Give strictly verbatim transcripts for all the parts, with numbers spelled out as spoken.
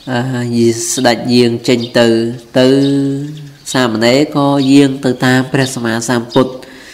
vì đặt riêng trên từ từ sao mà đấy có riêng từ tam presma sam put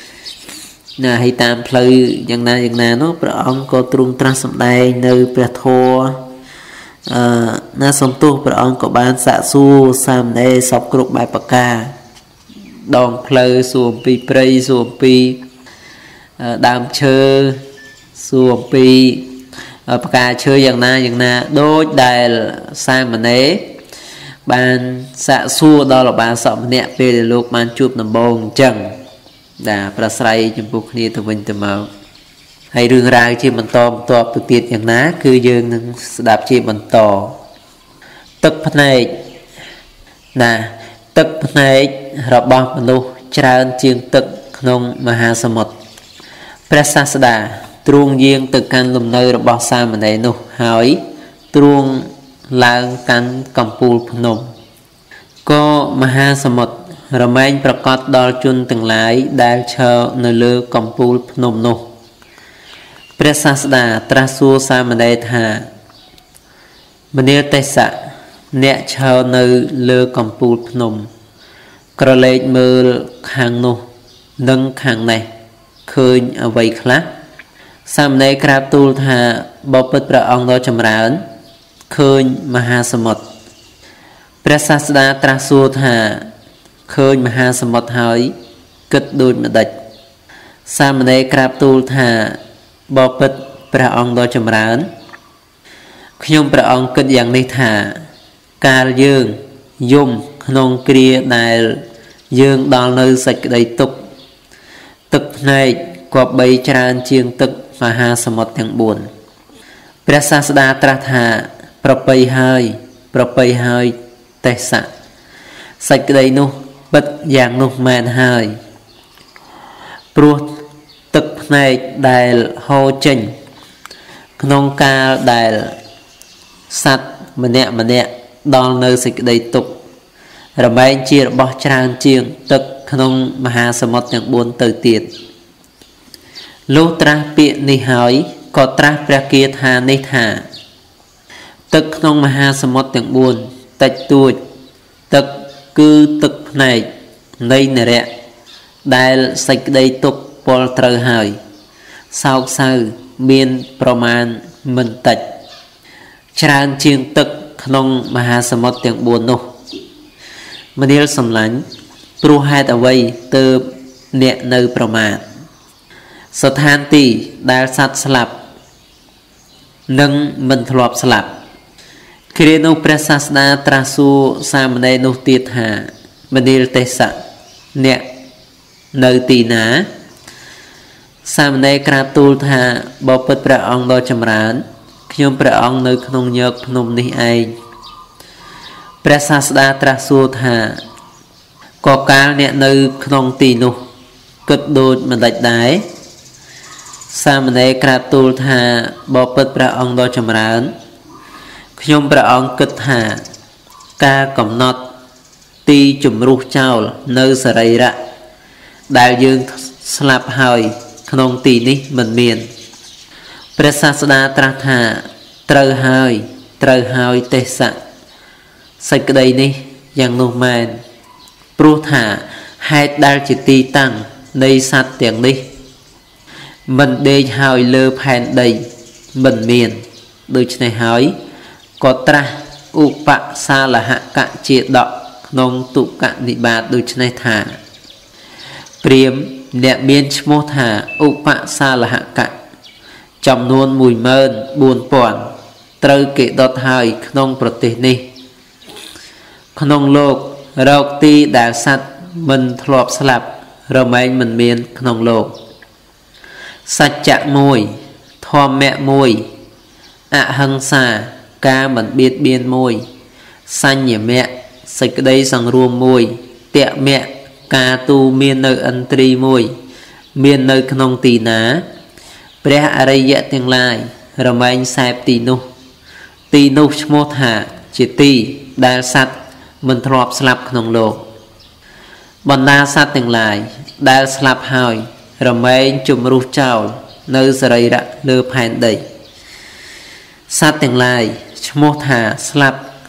nè hay tam pleiយ៉ាងណាយ៉ាងណានោះព្រះអង្គក៏ទ្រង់ត្រាស់សម្ដែងនៅព្រះធម៌អឺណាសំទោសព្រះអង្គក៏បានសាកសួរសាមណេរសពគ្រប់បែបប្រការដងផ្លូវសួរអំពីព្រៃសួរអំពីដើមឈើសួរអំពីប្រការឈើយ៉ាងណាយ៉ាងណាដូចដែលសាមណេរបានសាកសួរដល់លោកបាសកម្នាក់ពេលដែលលោកបានជួបដំបូងអញ្ចឹងដែលប្រស្រ័យចំពោះគ្នាទៅវិញទៅមកហើយរឿងរ៉ាវជាបន្តបន្ទាប់ទៅទៀតយ៉ាងណាគឺយើងនឹងស្ដាប់ជាបន្តទឹកភ្នែកណាទឹកភ្នែករបស់មនុស្សច្រើនជាងទឹកក្នុងមហាសមុទ្រព្រះសាស្តាទ្រង់យាងទៅកាន់លំនៅរបស់សាមណេរនោះហើយទ្រង់ឡើងកាន់កំពូលភ្នំក៏មហាសមុទ្ររមែងប្រកាសដល់ជនទាំងឡាយដែលឈរនៅលើកំពូលភ្នំនោះព្រះសាស្តាត្រាស់សួរសាមណេរថាមនាលទេសៈអ្នកឈរនៅលើកំពូលភ្នំក្រឡេកមើលខាងនោះនិងខាងនេះឃើញអ្វីខ្លះសាមណេរក្រាបទូលថាបបិទ្ធព្រះអង្គដ៏ចម្រើនឃើញមហាសមុទ្រព្រះសាស្តាត្រាស់សួរថាឃើញមហាសមុទ្រហើយគិតដូចម្ដេចសាមណេរក្រាបទូលថាបបិទ្ធព្រះអង្គដ៏ចម្រើនខ្ញុំព្រះអង្គគិតយ៉ាងនេះថាកាលយើងយំក្នុងគ្រាដែលយើងដល់នៅសេចក្តីទុក្ខទឹកភ្នែកក៏បីច្រើនជាងទឹកមហាសមុទ្រទាំងបួនព្រះសាស្តាត្រាស់ថាប្រពៃហើយប្រពៃហើយទេសៈសេចក្តីនោះពិតយ៉ាងនោះមែនហើយព្រោះទឹកភ្នែកដែលហូរចេញក្នុងកាលដែលសត្វម្នាក់ម្នាក់ដល់នៅសេចក្តីទុក្ខរមែងជារបស់ច្រើនជាងទឹកក្នុងមហាសមុទ្រទាំងបួនទៅទៀតលុះត្រាស់ពាក្យនេះហើយក៏ត្រាស់ព្រះគាថានេះថាទឹកក្នុងមហាសមុទ្រទាំងបួនតិចតួចទឹកគឺទឹកភ្នែកនៃនរៈដែលសេចក្តីទុក្ខពលត្រូវហើយសោកសៅមានប្រមាណមិនតិចច្រើនជាងទឹកក្នុងមហាសមុទ្រទាំងបួននោះមនាលសំឡាញ់ព្រោះហេតុអ្វីទើបអ្នកនៅប្រមាទស្ថានទីដែលសត្វស្លាប់និងមិនធ្លាប់ស្លាប់គ្រានោះព្រះសាស្តាត្រាស់សួរសាមណេរនោះទៀតថាមនាលទេសៈអ្នកនៅទីណាសាមណេរក្រាបទូលថាបបិទ្ធព្រះអង្គដ៏ចម្រើនខ្ញុំព្រះអង្គនៅក្នុងញើកភ្នំនេះឯងព្រះសាស្តាត្រាស់សួរថាក៏កាលអ្នកនៅក្នុងទីនោះគិតដូចម្ដេចដែរសាមណេរក្រាបទូលថាបបិទ្ធព្រះអង្គដ៏ចម្រើនខ្ញុំព្រះអង្គគិតថាការកំណត់ទីជំរុះចោលនៅសរីរៈដែលយើងស្លាប់ហើយក្នុងទីនេះមិនមានព្រះសាស្តាត្រាស់ថាត្រូវហើយត្រូវហើយទេសៈសេចក្តីនេះយ៉ាងនោះមែនព្រោះថាហេតុដែលជាទីតាំងនៃសត្វទាំងនេះមិនដេកហើយលើផែនដីមិនមានដូច្នេះហើយក៏ត្រាស់ឧបសាលហកជាដកក្នុងទុក្ខនិបាតដូច្នេះថាព្រាហ្មណ៍អ្នកមានឈ្មោះថាឧបសាលហកចំនួន មួយម៉ឺនបួនពាន់ ត្រូវគេដុតហើយក្នុងប្រទេសនេះក្នុងโลกរកទីដែលសត្វមិនធ្លាប់ស្លាប់រមែងមិនមានក្នុងโลกសច្ចៈមួយធម្មៈមួយអហិង្សាការមិនបៀតបៀនមួយសញ្ញមៈសេចក្តីសង្រួមមួយតមៈការទូមាននៅឥន្ទ្រីមួយមាននៅក្នុងទីណាព្រះអរិយៈទាំងឡាយរមែងសែបទីនោះទីនោះឈ្មោះថាជាទីដែលសត្វមិនធ្លាប់ស្លាប់ក្នុងโลกបណ្ដាសត្វទាំងឡាយដែលស្លាប់ហើយរមែងជំរុះចោលនៅសរីរៈលើផែនដីសត្វទាំងឡាយឈ្មោះថាស្លាប់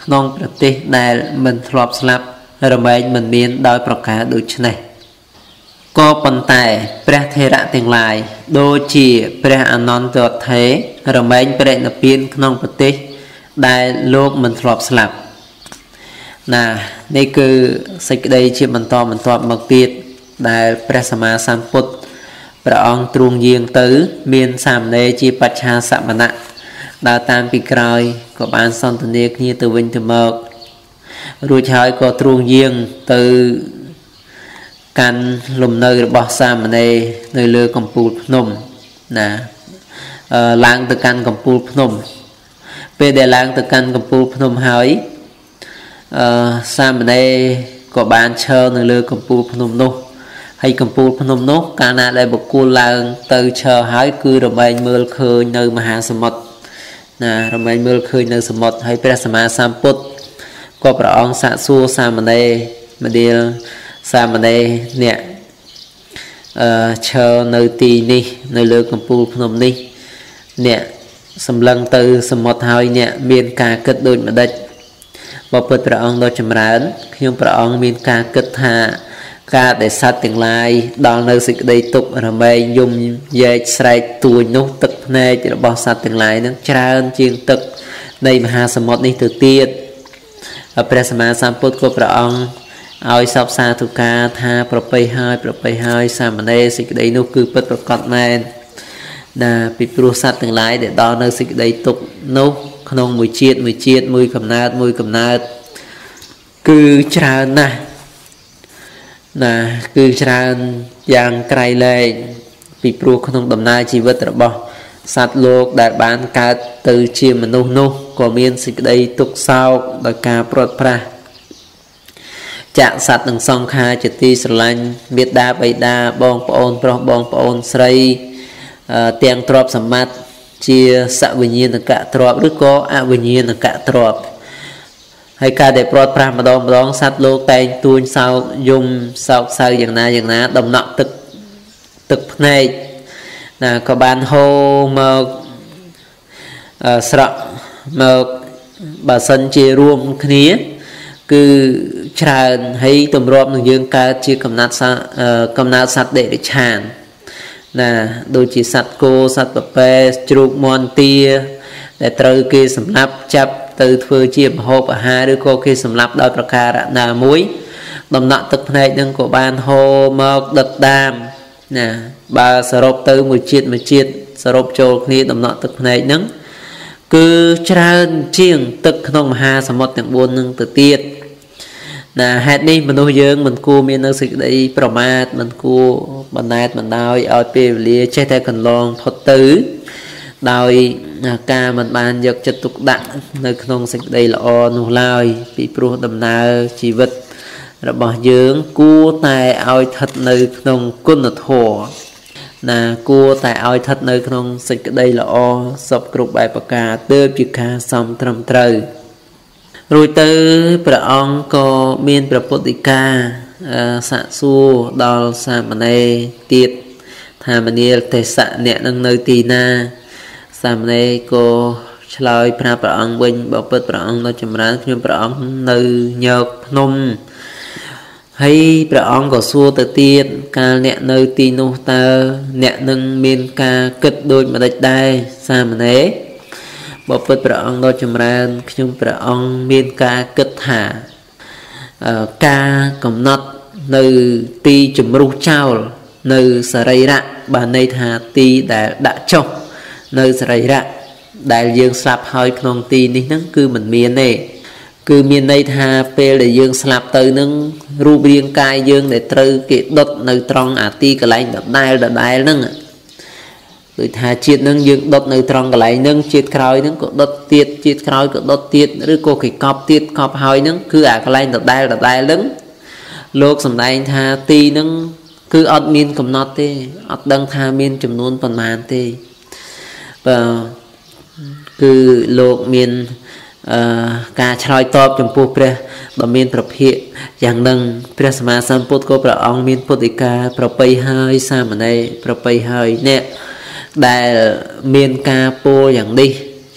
nôngประเทศដែលមិនធ្លាប់ស្លាប់រមែងមិនមានដោយប្រការដូចនេះក៏ប៉ុន្តែព្រះថេរៈទាំងឡាយដូចជាព្រះអនន្តរថេររមែងបរិនិព្វានក្នុងប្រទេសដែលលោកមិនធ្លាប់ស្លាប់ណានេះគឺសេចក្តីជាបន្តបន្ទាប់មកទៀតដែលព្រះសម្មាសម្ពុទ្ធព្រះអង្គទ្រង់យាងទៅមានសាមណេរជាបច្ឆាសមណៈដើរតាមពីក្រោយក៏បានសន្ទនាគ្នាទៅវិញទៅមករួចហើយក៏ទ្រង់យាងទៅកាន់លំនៅរបស់សាមណេរនៅលើកំពូលភ្នំណាឡើងទៅកាន់កំពូលភ្នំពេលដែលឡើងទៅកាន់កំពូលភ្នំហើយអឺសាមណេរក៏បានឈរនៅលើកំពូលភ្នំនោះហើយកំពូលភ្នំនោះកាលណាដែលបុគ្គលឡើងទៅឈរហើយគឺរមែងមើលឃើញនៅមហាសមុទ្រណារមែងមើលឃើញនៅសមុទ្រហើយព្រះសម្មាសម្ពុទ្ធក៏ព្រះអង្គសាកសួរសាមណេរម្ដៀលសាមណេរអ្នកអឺឈរនៅទីនេះនៅលើកំពូលភ្នំនេះអ្នកសម្លឹងទៅសមុទ្រហើយអ្នកមានការគិតដូចម្ដេចបពុទ្ធព្រះអង្គដ៏ចម្រើនខ្ញុំព្រះអង្គមានការគិតថាការដែលសត្វទាំងឡាយដល់នៅសេចក្តីទុក្ខរមែងយំយែកស្រែកទួញនោះទឹកភ្នែករបស់សត្វទាំងឡាយនឹងច្រើនជាងទឹកនៃមហាសមុទ្រនេះទៅទៀតព្រះសម្មាសម្ពុទ្ធក៏ព្រះអង្គឲ្យសពសាធុការថាប្រពៃហើយប្រពៃហើយសាមណេរសេចក្តីនោះគឺពិតប្រាកដមែនណាពីព្រោះសត្វទាំងឡាយដែលដល់នៅសេចក្តីទុក្ខនោះក្នុងមួយជាតិមួយជាតិមួយកំណើតមួយកំណើតគឺច្រើនណាស់ណាគឺច្រើនយ៉ាងក្រៃលែងពីព្រោះក្នុងដំណើរជីវិតរបស់សត្វលោកដែលបានកើតទៅជាមនុស្សនោះក៏មានសេចក្តីទុក្ខសោកដោយការព្រាត់ប្រាសចាក់សត្វទាំងសងខាជាទីស្រឡាញ់មេត្តាបិតាបងប្អូនប្រុសបងប្អូនស្រីទាំងទ្រព្យសម្បត្តិជាសវិញ្ញាណកៈទ្រព្យឬក៏អវិញ្ញាណកៈទ្រព្យហើយការដែលព្រាត់ប្រាសម្ដងម្ដងសត្វលោកតែងទួញសោកយំសោកសៅយ៉ាងណាយ៉ាងណាដំណក់ទឹកទឹកភ្នែកណាក៏បានហូរមកស្រក់មកបើសិនជារួមគ្នាគឺច្រើនហើយទម្រាំនឹងយើងកើតជាកំណត់កំណើតសត្វដេរិឆានណាដូចជាសត្វគោសត្វពពែជ្រូកមាន់ទាដែលត្រូវគេសម្លាប់ចាប់ទៅធ្វើជាម្ហូបអាហារឬក៏គេសម្លាប់ដោយប្រការណាមួយដំណក់ទឹកភ្នែកនឹងក៏បានហូរមកដិតដាមណាបើសរុបទៅមួយជាតិមួយជាតិសរុបចូលគ្នាដំណក់ទឹកភ្នែកនឹងគឺច្រើនជាងទឹកក្នុងមហាសមុទ្រទាំងបួននឹងទៅទៀតណាហេតុនេះមនុស្សយើងមិនគួរមាននៅសេចក្តីប្រមាទមិនគួរបណ្តែតបណ្ដោយឲ្យពេលវេលាចេះតែកន្លងផុតទៅដោយការមិនបានយកចិត្តទុកដាក់នៅក្នុងសេចក្តីល្អនោះឡើយពីព្រោះដំណើរជីវិតរបស់យើងគួរតែឲ្យស្ថិតនៅក្នុងគុណធម៌ណាគួរតែឲ្យស្ថិតនៅក្នុងសេចក្តីល្អសពគ្រប់បែបប្រការទើបជាការសមត្រឹមត្រូវរួចទៅព្រះអង្គក៏មានព្រះពុទ្ធដីកាសាកសួរដល់សាមណេរទៀតថាមនាលទេសៈអ្នកនឹងនៅទីណាសាមណេរក៏ឆ្លើយប្រាប់ព្រះអង្គវិញបពុតព្រះអង្គដ៏ចម្រើនខ្ញុំព្រះអង្គនៅញោកភ្នំហើយព្រះអង្គក៏សួរទៅទៀតកាលអ្នកនៅទីនោះតើអ្នកនឹងមានការគិតដូចម្ដេចដែរសាមណេរបពុតព្រះអង្គដ៏ចម្រើនខ្ញុំព្រះអង្គមានការគិតថាការកំណត់នៅទីជំរុះចោលនៅសរីរៈបានន័យថាទីដែលដាក់ចុះនៅសរីរៈដែលយើងស្លាប់ហើយក្នុងទីនេះហ្នឹងគឺមិនមានទេគឺមានន័យថាពេលដែលយើងស្លាប់ទៅនឹងរូបរាងកាយយើងដែលត្រូវគេដុតនៅត្រង់អាទីកន្លែងដដែលដដែលហ្នឹងដូចថាជាតិហ្នឹងយើងដុតនៅត្រង់កន្លែងហ្នឹងជាតិក្រោយហ្នឹងក៏ដុតទៀតជាតិក្រោយក៏ដុតទៀតឬក៏គេកប់ទៀតកប់ហើយហ្នឹងគឺអាកន្លែងដដែលដដែលហ្នឹងលោកសម្ដែងថាទីហ្នឹងគឺអត់មានកំណត់ទេអត់ដឹងថាមានចំនួនប៉ុន្មានទេបើគឺលោកមានអឺការឆ្លើយតបចំពោះព្រះដ៏មានប្រភិក្ខយ៉ាងនឹងព្រះសម្មាសម្ពុទ្ធក៏ព្រះអង្គមានពុទ្ធដីកាប្រពៃហើយសាមណេរប្រពៃហើយអ្នកដែលមានការពោលយ៉ាងនេះ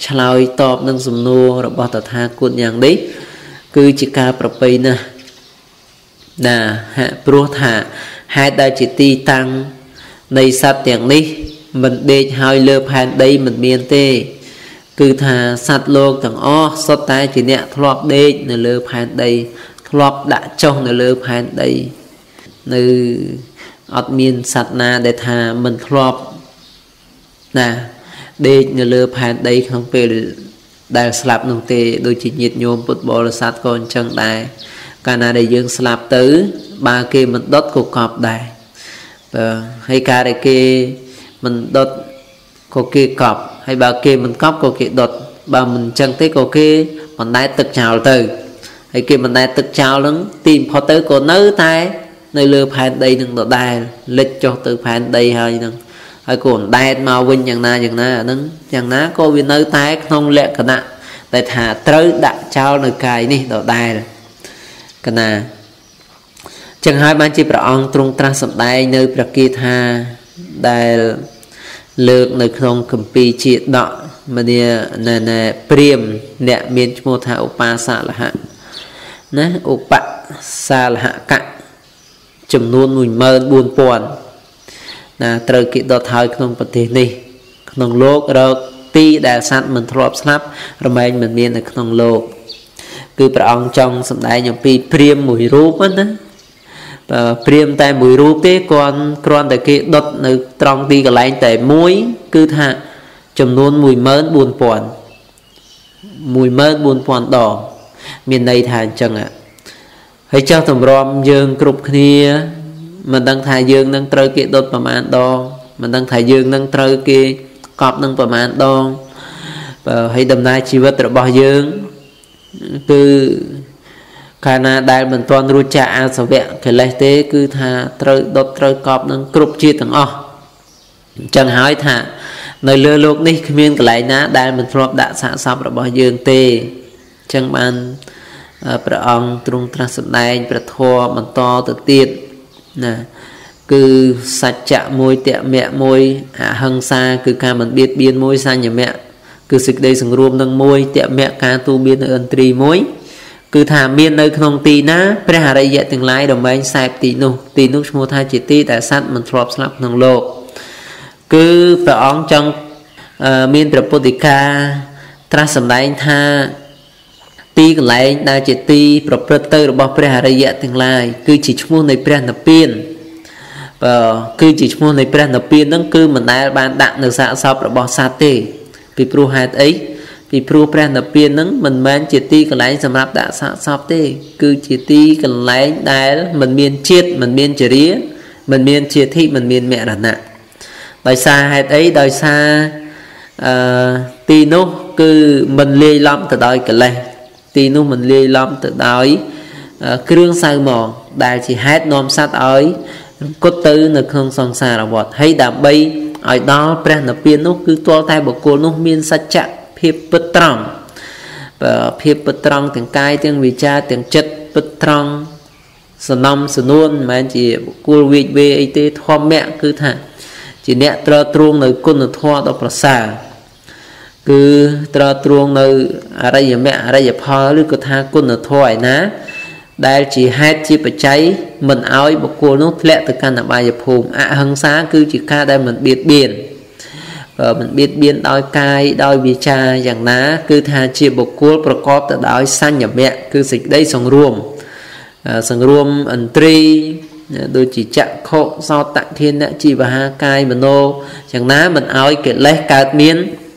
ឆ្លើយតបនឹងសំណួររបស់តថាគតយ៉ាងនេះគឺជាការប្រពៃណាស់ណាហាក់ព្រោះថាហេតុដែលជាទីតាំងនៃសត្វទាំងនេះមិនដេកហើយលើផែនដីមិនមានទេគឺថាសត្វលោកទាំងអស់សុទ្ធតែជាអ្នកធ្លាប់ដេកនៅលើផែនដីធ្លាប់ដាក់ចុះនៅលើផែនដីនៅអត់មានសត្វណាដែលថាមិនធ្លាប់ណាដេកនៅលើផែនដីក្នុងពេលដែលស្លាប់នោះទេដូចជាញាតិញោមពុទ្ធបរិស័ទក៏អញ្ចឹងដែរកាលណាដែលយើងស្លាប់ទៅបើគេមិនដុតក៏កប់ដែរបើហើយការដែលគេមិនដុតក៏គេកប់ហើយបើគេមិនកប់ក៏គេដុតបើមិនអញ្ចឹងទេក៏គេបណ្ដែតទឹកចោលទៅហើយគេបណ្ដែតទឹកចោលហ្នឹងទីបំផុតទៅក៏នៅតែនៅលើផែនដីនឹងដដែលលិចចុះទៅផែនដីហើយហ្នឹងហើយក៏បណ្ដែតមកវិញយ៉ាងណាយ៉ាងណាអាហ្នឹងយ៉ាងណាក៏វានៅតែក្នុងលក្ខណៈតែថាត្រូវដាក់ចោលនៅកាយនេះដដែលកណាចឹងហើយបានជាព្រះអង្គទ្រង់ត្រាស់សម្ដែងនៅព្រះគាថាដែលលើកនៅក្នុងគម្ពីរជាដកមនីណែព្រាមអ្នកមានឈ្មោះថាឧបាសាលហៈណាឧបសាលហកៈចំនួន មួយម៉ឺនបួនពាន់ ណាត្រូវគេដុតហើយក្នុងប្រទេសនេះក្នុងโลกរកទីដែលសត្វមិនធ្លាប់ស្លាប់រមែងមិនមាននៅក្នុងโลกគឺព្រះអង្គចង់សម្ដែងអំពីព្រាហ្មណ៍មួយរូបណាព្រាហ្មណ៍តែមួយរូបទេគាត់គ្រាន់តែគេដុតនៅត្រង់ទីកន្លែងតែមួយគឺថាចំនួន មួយម៉ឺនបួនពាន់ មួយម៉ឺនបួនពាន់ ដងមានន័យថាអញ្ចឹងហើយចោះទម្រាំយើងគ្រប់គ្នាមិនដឹងថាយើងនឹងត្រូវគេដុតប្រមាណដងមិនដឹងថាយើងនឹងត្រូវគេកប់នឹងប្រមាណដងបើហើយដំណើរជីវិតរបស់យើងគឺកាលណាដែលមិនទាន់រួចចាកអាសវៈកិលេសទេគឺថាត្រូវដុតត្រូវកប់នឹងគ្រប់ជាតិទាំងអស់អញ្ចឹងហើយថានៅលើโลกនេះគ្មានកន្លែងណាដែលមិនធ្លាប់ដាក់សាកសពរបស់យើងទេអញ្ចឹងបានព្រះអង្គទ្រង់ត្រាស់សម្ដែងព្រះធម៌បន្តទៅទៀតណាគឺសច្ចៈមួយតមៈមួយអហិង្សាគឺការមិនបៀតបៀនមួយសញ្ញមៈគឺសេចក្តីសង្រួមនឹងមួយតមៈការទូមាននៅឥន្ទ្រីមួយគឺថាមាននៅក្នុងទីណាព្រះអរិយៈទាំងឡាយរមែងសែបទីនោះទីនោះឈ្មោះថាជាទីដែលសត្វមិនធ្លាប់ស្លាប់ក្នុងโลกគឺព្រះអង្គចង់មានព្រះពុទ្ធដីកាត្រាស់សម្ដែងថាទីកន្លែងដែលជាទីប្រព្រឹត្តទៅរបស់ព្រះអរិយៈទាំងឡាយគឺជាឈ្មោះនៃព្រះនិព្វានបើគឺជាឈ្មោះនៃព្រះនិព្វានហ្នឹងគឺមិនដែលបានដាក់នៅសាកសពរបស់សត្វទេពីព្រោះហេតុអីពីព្រោះព្រះនិព្វានហ្នឹងមិនមែនជាទីកន្លែងសម្រាប់ដាក់សាកសពទេគឺជាទីកន្លែងដែលមិនមានជាតិមិនមានចរិយាមិនមានជាធិមិនមានមរណៈដោយសារហេតុអីដោយសារអឺទីនោះគឺមិនលាយឡំទៅដោយកិលេសទីនោះមិនលាយឡំទៅដោយគ្រឿងសៅហ្មងដែលជាហេតុនាំសត្វឲ្យរង្គត់ទៅនៅក្នុងសង្សារវដ្តហើយដើម្បីឲ្យដល់ព្រះនិព្វាននោះគឺទាល់តែបុគ្គលនោះមានសច្ចៈភាពពិតត្រង់ភាពពិតត្រង់ទាំងកាយទាំងវាចាទាំងចិត្តពិតត្រង់សនំសនួនមិនមែនជាបុគ្គលវិជ្ជវេអីទេធម្មៈគឺថាជាអ្នកត្រទ្រង់នៅគុណធម៌ដ៏ប្រសើរគឺត្រទ្រង់នៅអរិយមគ្គអរិយផលឬក៏ថាគុណធម៌ឯណាដែលជាហេតុជាបច្ច័យមិនឲ្យបុគ្គលនោះធ្លាក់ទៅកាន់អបាយភូមិអហិង្សាគឺជាការដែលមិនបៀតបៀនបើមិនបៀតបៀនដោយកាយដោយវាចាយ៉ាងណាគឺថាជាបុគ្គលប្រកបទៅដោយសញ្ញមគ្គគឺសេចក្តីសង្រួមសង្រួមឥន្ទ្រីដូចជាចក្ខុសោតធានៈជីវហាកាយមโนយ៉ាងណាមិនឲ្យកិលេសកើតមាន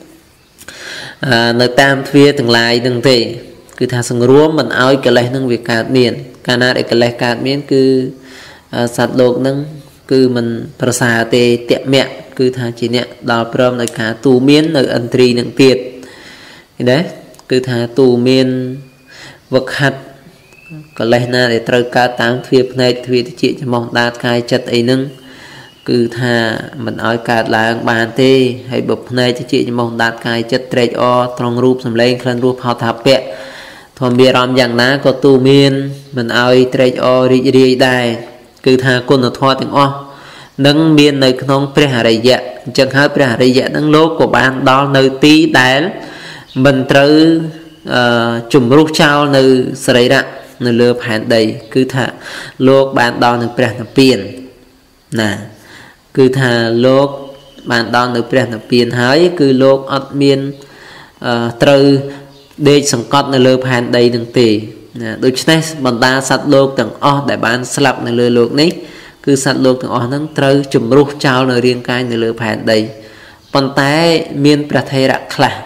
នៅតាមទ្វារទាំងឡាយនឹងទេគឺថាសង្រួមមិនឲ្យកិលេសនឹងវាកើតមានកាលណាដែលកិលេសកើតមានគឺសត្វលោកនឹងគឺមិនប្រសើរទេតមៈគឺថាជាអ្នកដល់ព្រមដោយការទូមាននៅឥន្ទ្រីនឹងទៀតឃើញទេគឺថាទូមានវឹកហាត់កិលេសណាដែលត្រូវកើតតាមទ្វារភ្នែកទ្វារតិចច្រមុះដាតកាយចិត្តអីហ្នឹងគឺថាមិនឲ្យកើតឡើងបានទេហើយបើភ្នែកតិចច្រមុះដាតកាយចិត្តត្រេកអរត្រង់រូបសម្លេងក្លិនរសផោថាពៈធម្មមានអារម្មណ៍យ៉ាងណាក៏ទូមានមិនឲ្យត្រេកអររីករាយដែរគឺថាគុណធម៌ទាំងអស់នឹងមាននៅក្នុងព្រះអរិយៈអញ្ចឹងហើយព្រះអរិយៈនឹងលោកក៏បានដល់នៅទីដែល mình trừ chùm rút trao nơi sợi rạ nơi lừa phản đầy cứ thà lô bạn đo được bẹt là tiền nè cứ thà lô bạn đo được bẹt là tiền hái cứ lô admin trừ để sẵn cọt nơi lừa phản đầy đừng tì đôi chân bọn ta sát lô tầng o để bạn slap nơi lừa lô ní cứ sát lô tầng o nâng trừ chùm rút trao nơi riêng cái nơi lừa phản đầy bọn ta miên bẹt thê rạ khla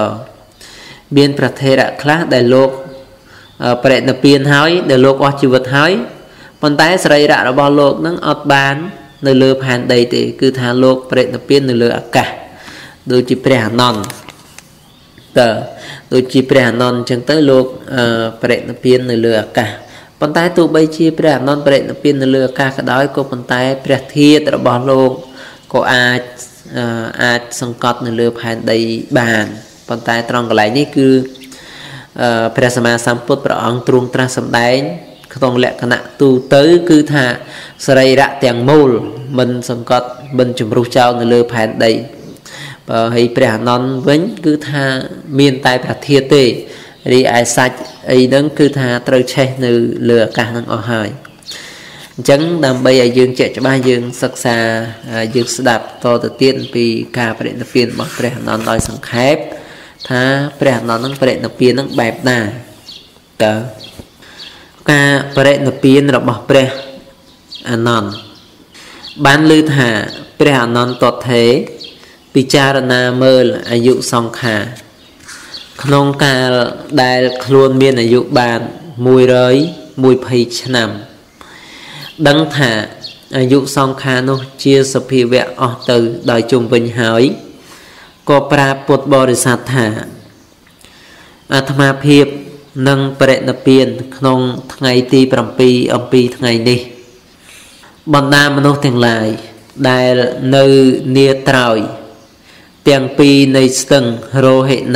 biênประเทศคลาได้โลกประเทศเปลี่ยนหายได้โลกอชีวิตหายปัจจัยสลายระดับโลกนั้นอัดบานในเรือผ่านใดแต่คือทางโลกประเทศเปลี่ยนในเรืออากาศโดยจีเปรย์นอนแต่โดยจีเปรย์นอนจึงtớiโลกประเทศเปลี่ยนในเรืออากาศปัจจัยตัวใบจีเปรย์นอนประเทศเปลี่ยนในเรืออากาศก็ได้ก็ปัจจัยประเทศระดับโลกก็อาจอาจสังกัดในเรือผ่านใดบานปัจจัยตรงกับไหลนี่คือพระสมมาสัมพุทธพระองค์ตรงตรัสสำแดงตรงแหลกขณะตูเตอคือถ้าสลายระเตียงมูลมันสังกัดมันจุ่มรูเจ้าในเรือแผ่นใดให้พระนอนเว้นคือถ้าเมียนใต้ประเทศเตรีไอซัดไอ้นั่นคือถ้าตรเชในเรือการนั่งอหายจังดำใบยืนเจ็ดจะบ้ายืนศึกษายืนสดับต่อตะเตียนปีกาประเด็นเปลี่ยนบอกพระนอนโดยสังเขปถ้าพระนอนนั่งประเด็นเปลี่ยนนั่งแบบหน้าเต๋อกาประเด็นเปลี่ยนเราบอกพระนอนบ้านลือถาพระนอนตอดเทปิจารณาเมื่ออายุสองขาขนมกาได้คลวนเมียนอายุบานมวยร้อยมวยพีชนำดังถาอายุสองขาโนเชียสพีเวะออกตือโดยจุ่มเป็นหายก็ปราปดบริษัทถาอาตมาเพียบนั่งประเด็นเปลี่ยนขนมไงตีปรำปีอมปีไงนี่บรรดามนุษย์ทั้งหลายได้ในเนียตรอยเตียงปีในสตึงโรเหใน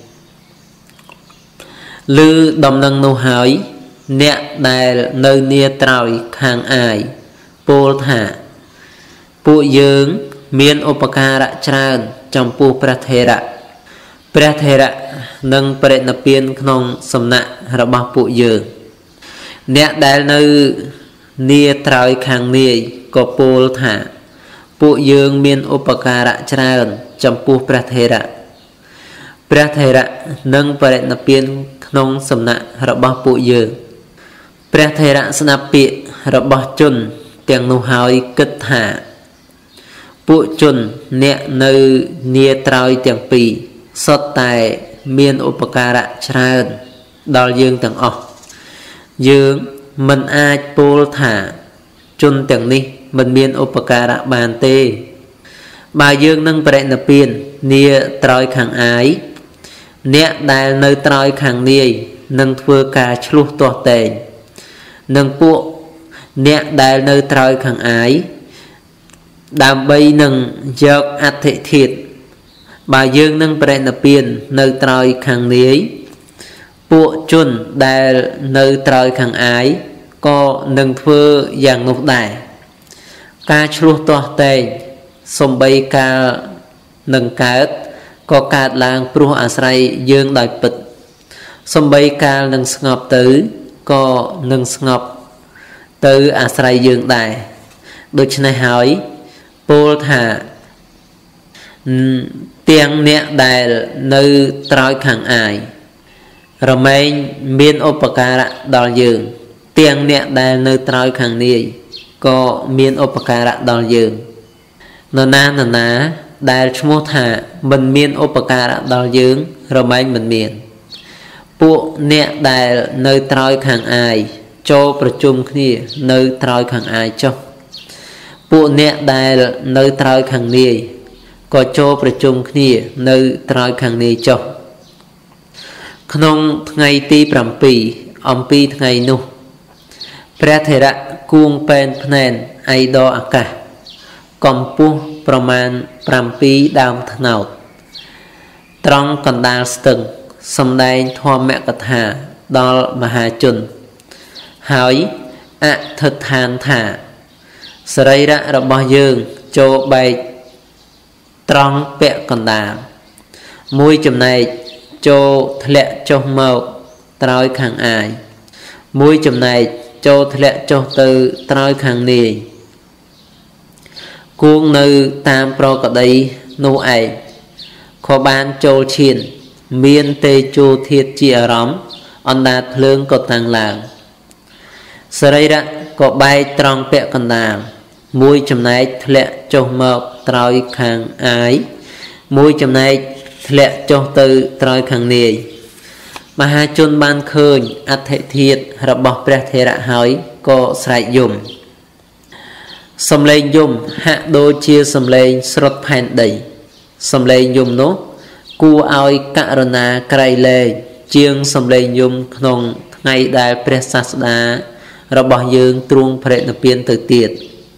ลือดำนังโนหายเนะได้ในเนียตรอยข้างอายโปลถาปุยืงเมียนอุปการะจานจำปูประเทระประเทระนังประเด็นเปลี่ยนขนมสำนักระบาปุยืงเนะได้ในเนียตรอยข้างเนียก็โปลถาปุยืงเมียนอุปการะจานจำปูประเทระประเทระนังประเด็นเปลี่ยนขนมสำนักระบาปุยืงประเทระสนับปีระบาจุนเตียงนูหายกึศหาปุจุนเนะในเนียตรอยเตียงปีสดแต่เมียนอุปการะชราดดอลยืงต่างออกยืงมันอาจปูลถาจุนเตียงนี้มันเมียนอุปการะบานเตบายืงนั่งประเด็นเปลี่ยนเนียตรอยขังอายเนะได้ในตรอยขังเนียนั่งเพื่อการชลุตัวเตงนั่งปุเนะได้ในตรอยขังอายดามใบหนึ่งยกอัฐิถิตบายืงนั่งประเด็นเปลี่ยนในตรอยขังนี้ปุจุนได้ในตรอยขังอายก็นั่งเพื่ออย่างนุกได้การชลุตัวเตงสมใบการหนึ่งการก็การลางปลุกอาศัยยืงได้ปิดสมใบการหนึ่งสงบตื้อก็หนึ่งสงบตื้ออาศัยยืงได้โดยเฉพาะหายปูถาเตียงเนะได้ในตรอยขังอายเราไม่เมียนอุปการะดอลยืงเตียงเนะได้ในตรอยขังนี้ก็เมียนอุปการะดอลยืงนานานนาได้ชโมถามันเมียนอุปการะดอลยืงเราไม่มันเมียนปุเนะได้ในตรอยขังอายโจประชุมขี้ในตรอยขังอายโจปุเนะได้ในตรอยขังนี้ก็โจประชุมขี้ในตรอยขังนี้โจขนมไงตีปรำปีอมปีไงนุพระเถระกุงเป็นพนันไอดออากาศกอมปุประมาณปรำปีดาวถนาวตรองกันดาลสตึงสมได้ทอมแมกถาดอลมหาจุนหายอะเถิดทานถาสไรระระบยืงโจใบตรองเปะกันดามวยจำใน châu thẹn châu mộc trói khang ai mũi chùm này châu thẹn châu từ trói khang nì cuông nữ tam pro có đây nô ai khó ban châu chiên miên tê chu thiệt chia rõm on đạt lương có tăng làng sợi ra có bay trong bẹ con đàn mũi chùm này thẹn châu mộc trói khang ai mũi chùm này thẹn châu từ trói khang nì mà hai chôn ban khơi ắt hệ thiệt rập bọc bẹt thế ra hỏi có sải dùng sầm lên dùng hạ đôi chia sầm lên srot pan đầy sầm lên dùng nó cu ao karana cây lê chiêng sầm lên dùng nòng ngày đại presasda rập bọc dương truông phệ nạp biên từ tiệt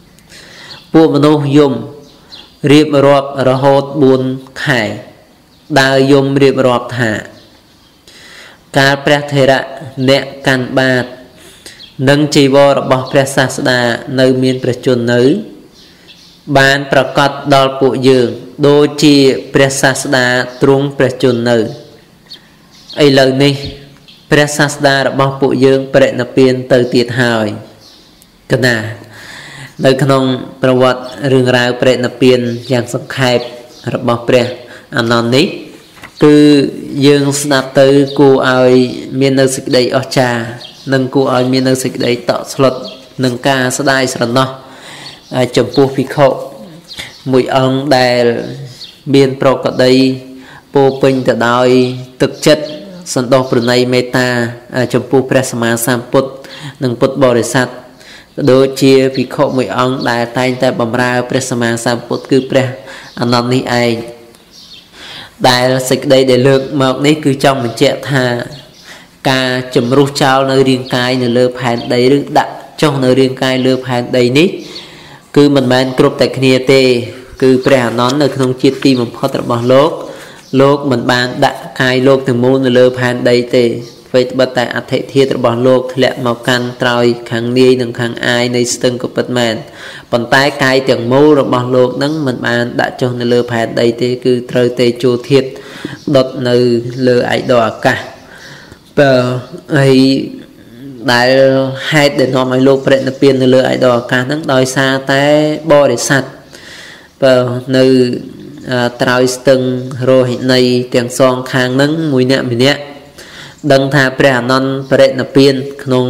bộ mano dùng riệp rọp rọt buồn khải đào dùng riệp rọp thảการแปลเทระเนกันบาทนังจีวรบพระศาสดาในเมียนประจุนนึบานประกอบดอลปุยืงโดยจีพระศาสดาตรงประจุนนึไอเลยนี่พระศาสดาบปุยืงเปรตเปียนเตยตีดหายกันนะในขนมประวัติเรื่องราวเปรตเปียนอย่างสังเขประบพระอนันต์นี้คือយើងស្ដាប់ទៅគួរឲ្យមាននៅសេចក្តីអស្ចារ្យនិងគួរឲ្យមាននៅសេចក្តីតក់ស្លុតនឹងការស្ដាយស្រណោះចំពោះភិក្ខុមួយអង្គដែលមានប្រកដីពោពេញទៅដោយទឹកចិត្តសន្តោសប្រណីមេត្តាចំពោះព្រះសម្មាសម្ពុទ្ធនិងពុទ្ធបរិស័ទដូចជាភិក្ខុមួយអង្គដែលតែងតែបម្រើព្រះសម្មាសម្ពុទ្ធគឺព្រះអនន្តនេះឯងដែលសេចក្តីដែលលើកមកនេះគឺចង់បញ្ជាក់ថាការជំរុះចោលនៅរាងកាយនៅលើផែនដីឬដាក់ចុះនៅរាងកាយលើផែនដីនេះគឺមិនមែនគ្រប់តែគ្នាទេគឺព្រះអនន្តនៅក្នុងជាតិទីបំផុតរបស់លោកលោកមិនបានដាក់កាយលោកទាំងមូលនៅលើផែនដីទេអ្វីត្បិតតែអធិធាតុរបស់លោកធ្លាក់មកកាន់ត្រើយខាងនាយនិងខាងអាយនៃស្ទឹងក៏ពិតមែនប៉ុន្តែកាយទាំងមូលរបស់លោកនឹងមិនបានដាក់ចុះនៅលើផែនដីទេគឺត្រូវទេជោធាតុដុតនៅលើឯកដអាកាសបើហើយដែលហេតុដែលនាំឲ្យលោកប្រតិពាននៅលើឯកដអាកាសហ្នឹងដោយសារតែបរិស័ទបើនៅត្រើយស្ទឹងរោហិនីទាំងសងខាងហ្នឹងមួយអ្នកម្នាក់ដឹងថាព្រះអនន្តបរិនិព្វានក្នុង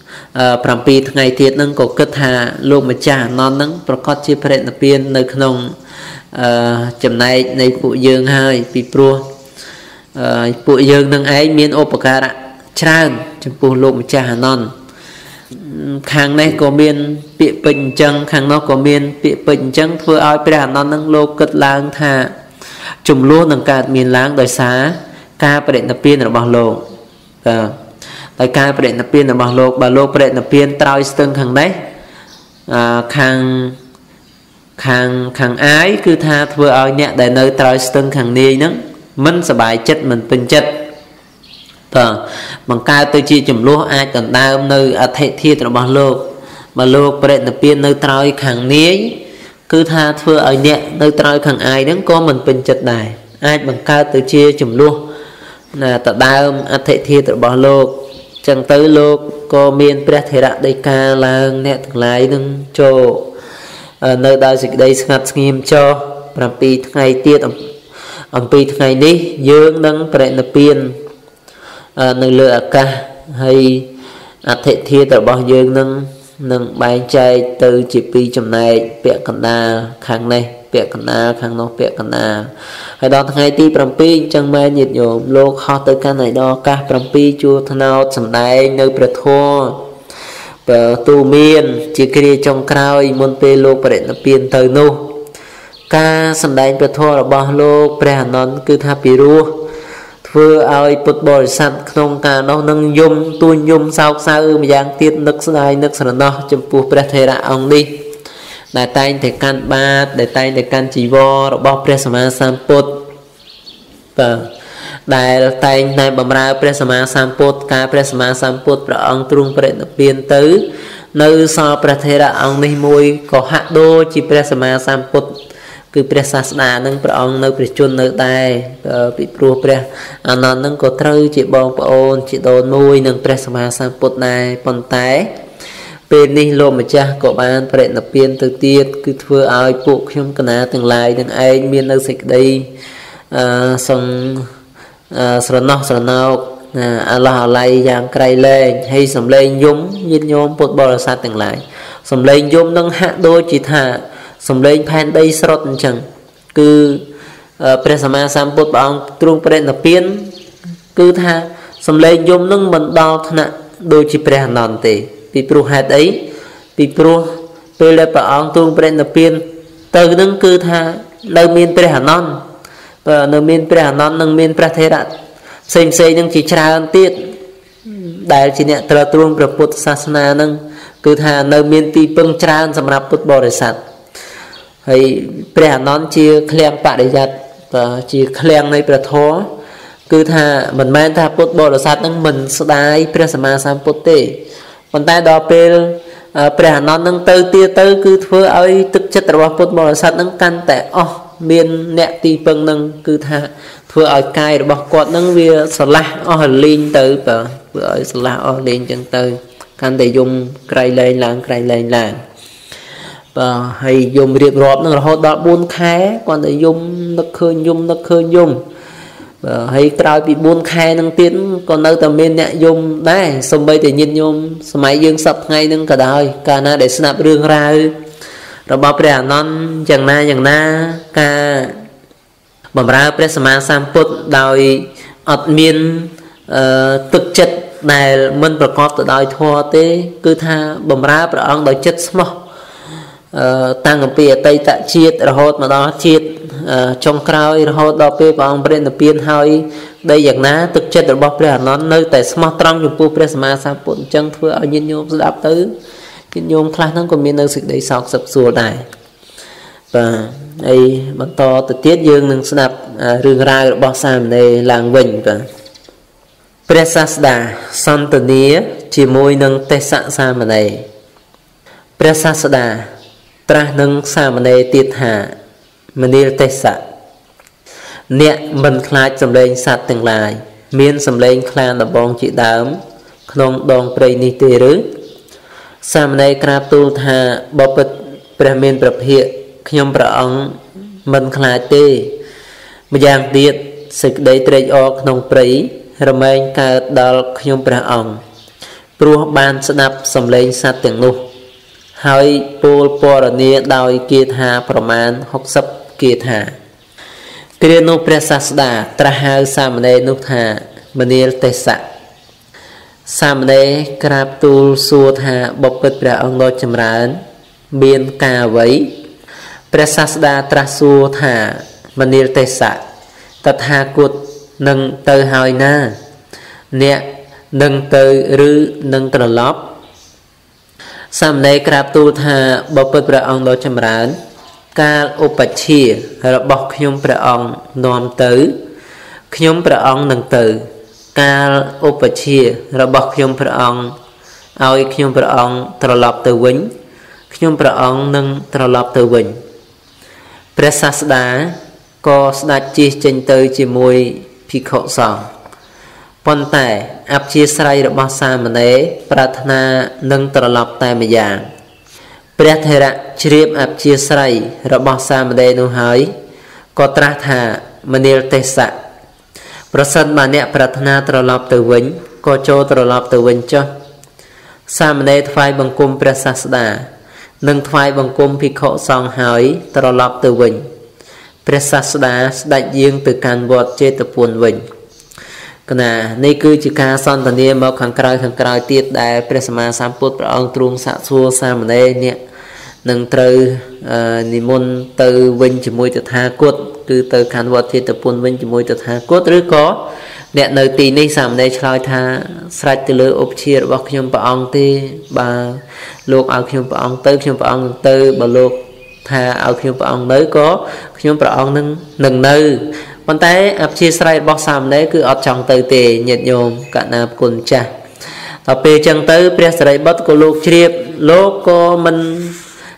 7ថ្ងៃទៀតហ្នឹងក៏គិតថាលោកម្ចាស់អនន្តហ្នឹងប្រកាសជាបរិនិព្វាននៅក្នុងចំណែកនៃពួកយើងហើយពីព្រោះពួកយើងនឹងឯងមានឧបការៈច្រើនចំពោះលោកម្ចាស់អនន្តខាងនេះក៏មានពាក្យពេចន៍អញ្ចឹងខាងនោះក៏មានពាក្យពេចន៍អញ្ចឹងធ្វើឲ្យព្រះអនន្តហ្នឹងលោកគិតឡើងថាចំនួននឹងកើតមានឡើងដោយសារការបរិនិព្វានរបស់លោកដោយការបរិនិព្វានរបស់លោកបើលោកបរិនិព្វានត្រើយស្ទឹងខាងនេះខាងខាងខាងអាយគឺថាធ្វើឲ្យអ្នកដែលនៅត្រើយស្ទឹងខាងនាយហ្នឹងមិនសប្បាយចិត្តមិនពេញចិត្តបាទបង្កើតទៅជាចំនួនអាចដណ្ដើមនៅអធិធាតុរបស់លោកបើលោកបរិនិព្វាននៅត្រើយខាងនាយគឺថាធ្វើឲ្យអ្នកនៅត្រើយខាងអាយហ្នឹងក៏មិនពេញចិត្តដែរអាចបង្កើតទៅជាចំនួនណាតដើមអធិធាតុរបស់លោកចឹងទៅលោកក៏មានព្រះធរៈដីកាឡើងអ្នកទាំងឡាយនឹងចូលនៅដោយសេចក្តីស្ងាត់ស្ងៀមចោ7ថ្ងៃទៀតអំពីថ្ងៃនេះយើងនឹងបរិនិព្វាននៅលើអាកាសហើយអធិធាតុរបស់យើងនឹងនឹងបែងចែកទៅជាពីរចំណែកពាក់កណ្ដាលខាងនេះពាក់កណ្ដាលខាងនោះពាក់កណ្ដាលហើយដល់ថ្ងៃទី7អញ្ចឹងមែនញាតិញោមលោកហោះទៅកាន់ឯកអាកាស7ជួរថ្នោតសម្ដែងនៅព្រះធម៌បើទូមានជាគ្រាចុងក្រោយមុនពេលលោកបរិនិព្វានទៅនោះការសម្ដែងព្រះធម៌របស់លោកព្រះអនន្តគឺថាពីរោះធ្វើឲ្យពុទ្ធបរិស័ទក្នុងការនោះនឹងយំទួញយំសោកសៅម្យ៉ាងទៀតនឹកស្ដាយនឹកស្រណោះចំពោះព្រះថេរៈអង្គនេះដែលតែងតែកាន់បាតដែលតែងតែកាន់ជីវររបស់ព្រះសម្មាសម្ពុទ្ធបាទដែលតែងតែបម្រើព្រះសម្មាសម្ពុទ្ធការព្រះសម្មាសម្ពុទ្ធព្រះអង្គទ្រង់បរិនិព្វានទៅនៅសល់ព្រះថេរៈអង្គនេះមួយក៏ហាក់ដូចជាព្រះសម្មាសម្ពុទ្ធ cứព្រះសាស្តានឹងព្រះអង្គនៅព្រះជន្មនៅដែរពីព្រោះព្រះអានន្ទនឹងក៏ត្រូវជាបងប្អូនជាដូនមួយនឹងព្រះសម្មាសម្ពុទ្ធដែរប៉ុន្តែពេលនេះលោកម្ចាស់ក៏បានបរិនិព្វានទៅទៀតគឺធ្វើឲ្យពួកខ្ញុំកណាទាំងឡាយនឹងឯងមាននៅសេចក្តីអឺសង្ស្រណោះស្រណោកអាឡោះអាល័យយ៉ាងក្រៃលែងហើយសំឡេងយំញាតិញោមពុទ្ធបរិស័ទទាំងឡាយសំឡេងយំនឹងហាក់ដូចជាថាសំឡេងផែនដីស្រុតអញ្ចឹងគឺព្រះសម្មាសម្ពុទ្ធព្រះអង្គទ្រង់បរិនិព្វានគឺថាសំឡេងយំនឹងមិនដល់ថ្នាក់ដូចជាព្រះអនន្តទេពីព្រោះហេតុអីពីព្រោះពេលដែលព្រះអង្គទ្រង់បរិនិព្វានទៅនឹងគឺថានៅមានព្រះអនន្តបើនៅមានព្រះអនន្តនឹងមានព្រះថេរៈផ្សេងផ្សេងនឹងជាច្រើនទៀតដែលជាអ្នកត្រូវទ្រង់ព្រះពុទ្ធសាសនានឹងគឺថានៅមានទីពឹងច្រើនសម្រាប់ពុទ្ធបរិស័ទហើយព្រះអនន្តជាឃ្លាំងបរិយ័តជាឃ្លាំងនៃព្រះធម៌គឺថាមិនមែនថាពុទ្ធបរិស័ទនឹងមិនស្ដាយព្រះសម្មាសម្ពុទ្ធទេប៉ុន្តែដល់ពេលព្រះអនន្តនឹងទៅទៀតទៅគឺធ្វើឲ្យទឹកចិត្តរបស់ពុទ្ធបរិស័ទនឹងកាន់តែអស់មានអ្នកទីពឹងនឹងគឺថាធ្វើឲ្យកាយរបស់គាត់នឹងវាស្រឡះអស់រលីងទៅបើធ្វើឲ្យស្រឡះអស់លេងចឹងទៅកាន់តែយំក្រៃលែងឡើងក្រៃលែងឡើងបាទហើយយំរៀបរាប់នឹងរហូតដល់បួនខែគាត់តែយំនឹកឃើញយំនឹកឃើញយំបាទហើយក្រោយពីបួនខែនឹងទៀតក៏នៅតែមានអ្នកយំដែរសូម្បីតែញាតិញោមសម័យយើងសពថ្ងៃនឹងក៏ដោយកាលណាដែលស្ដាប់រឿងរ៉ាវរបស់ព្រះអនន្តយ៉ាងណាយ៉ាងណាការបម្រើព្រះសម្មាសម្ពុទ្ធដោយអត់មានអឺទឹកចិត្តដែលមិនប្រកបទៅដោយធម៌ទេគឺថាបម្រើព្រះអង្គដោយចិត្តស្មោះអឺតាំងពីអតីតជាតិរហូតមកដល់ជាតិចុងក្រោយរហូតដល់ពេលព្រះអង្គបរិនិព្វានហើយដែលយ៉ាងណាទឹកចិត្តរបស់ព្រះអនន្តនៅតែស្មោះត្រង់ចំពោះព្រះសម្មាសម្ពុទ្ធអញ្ចឹងធ្វើឲ្យញាតិញោមស្ដាប់ទៅញាតិញោមខ្លះហ្នឹងក៏មាននៅសេចក្តីសោកសឹកសួលដែរបាទហើយបន្តទៅទៀតយើងនឹងស្ដាប់រឿងរ៉ាវរបស់សាមណេរឡើងវិញបាទព្រះសាស្តាសន្ទនាជាមួយនឹងទេសៈសាមណេរព្រះសាស្តាត្រាស់នឹងសាមណេរទៀតថាមនាលទេសៈអ្នកមិនខ្លាចសម្លេងសត្វទាំងឡាយមានសម្លេងខ្លាដំបងជាដើមក្នុងដងព្រៃនេះទេឬសាមណេរក្រាបទូលថាបបិទ្ធព្រះមានព្រះភិក្ខខ្ញុំព្រះអង្គមិនខ្លាចទេម្យ៉ាងទៀតសេចក្តីត្រេកអរក្នុងព្រៃរមែងកើតដល់ខ្ញុំព្រះអង្គព្រោះបានស្ដាប់សំឡេងសត្វទាំងនោះហើយពោលពរនាដោយគាថាប្រមាណហុកសិបគាថាគ្រានោះព្រះសាស្តាត្រាស់ហៅសាមណេរនោះថាមនាលទេសៈសាមណេរក្រាបទូលសួរថាបបិទ្ធព្រះអង្គដ៏ចម្រើនមានការអ្វីព្រះសាស្តាត្រាស់សួរថាមនាលទេសៈតថាគតនឹងទៅហើយណាអ្នកនឹងទៅឬនឹងត្រឡប់សាមណេរក្រាបទូលថាបបិទ្ធព្រះអង្គដ៏ចម្រើនកាលឧបជារបស់ខ្ញុំព្រះអង្គនាំទៅខ្ញុំព្រះអង្គនឹងទៅកាលឧបជារបស់ខ្ញុំព្រះអង្គឲ្យខ្ញុំព្រះអង្គត្រឡប់ទៅវិញខ្ញុំព្រះអង្គនឹងត្រឡប់ទៅវិញព្រះសាស្តាក៏ស្ដេចជិះចេញទៅជាមួយភិក្ខុសង្ឃប៉ុន្តែអព្យាស្រ័យរបស់សាមណេរប្រាថ្នានឹងត្រឡប់តែម្យ៉ាងព្រះថេរៈជ្រាបអព្យាស្រ័យរបស់សាមណេរនោះហើយក៏ត្រាស់ថាមនាលទេសៈប្រសិនបើអ្នកប្រាថ្នាត្រឡប់ទៅវិញក៏ចូលត្រឡប់ទៅវិញចុះសាមណេរថ្វាយបង្គំព្រះសាស្តានិងថ្វាយបង្គំភិក្ខុសង្ឃហើយត្រឡប់ទៅវិញព្រះសាស្តាស្ដេចយាងទៅកាន់វត្តចេតពុនវិញកណានេះគឺជាការសន្ទនាមកខាងក្រៅខាងក្រៅទៀតដែលព្រះសម្មាសម្ពុទ្ធព្រះអង្គទ្រង់សាកសួរសាមណេរនេះនឹងត្រូវនិមន្តទៅវិញជាមួយតថាគតគឺទៅកាន់វត្តចេតពុនវិញជាមួយតថាគតឬក៏អ្នកនៅទីនេះសាមណេរឆ្លើយថាស្រេចទៅលើឧបជារបស់ខ្ញុំព្រះអង្គទេបើលោកឲ្យខ្ញុំព្រះអង្គទៅខ្ញុំព្រះអង្គនឹងទៅបើលោកថាឲ្យខ្ញុំព្រះអង្គនៅក៏ខ្ញុំព្រះអង្គនឹងនឹងនៅប៉ុន្តែអព្យាស្រ័យរបស់សាមណេរគឺអត់ចង់ទៅទេញាតិញោមកណាគុណចាស់ដល់ពេលចឹងទៅព្រះសិរីបុត្រក៏លោកជ្រាបលោកក៏មិន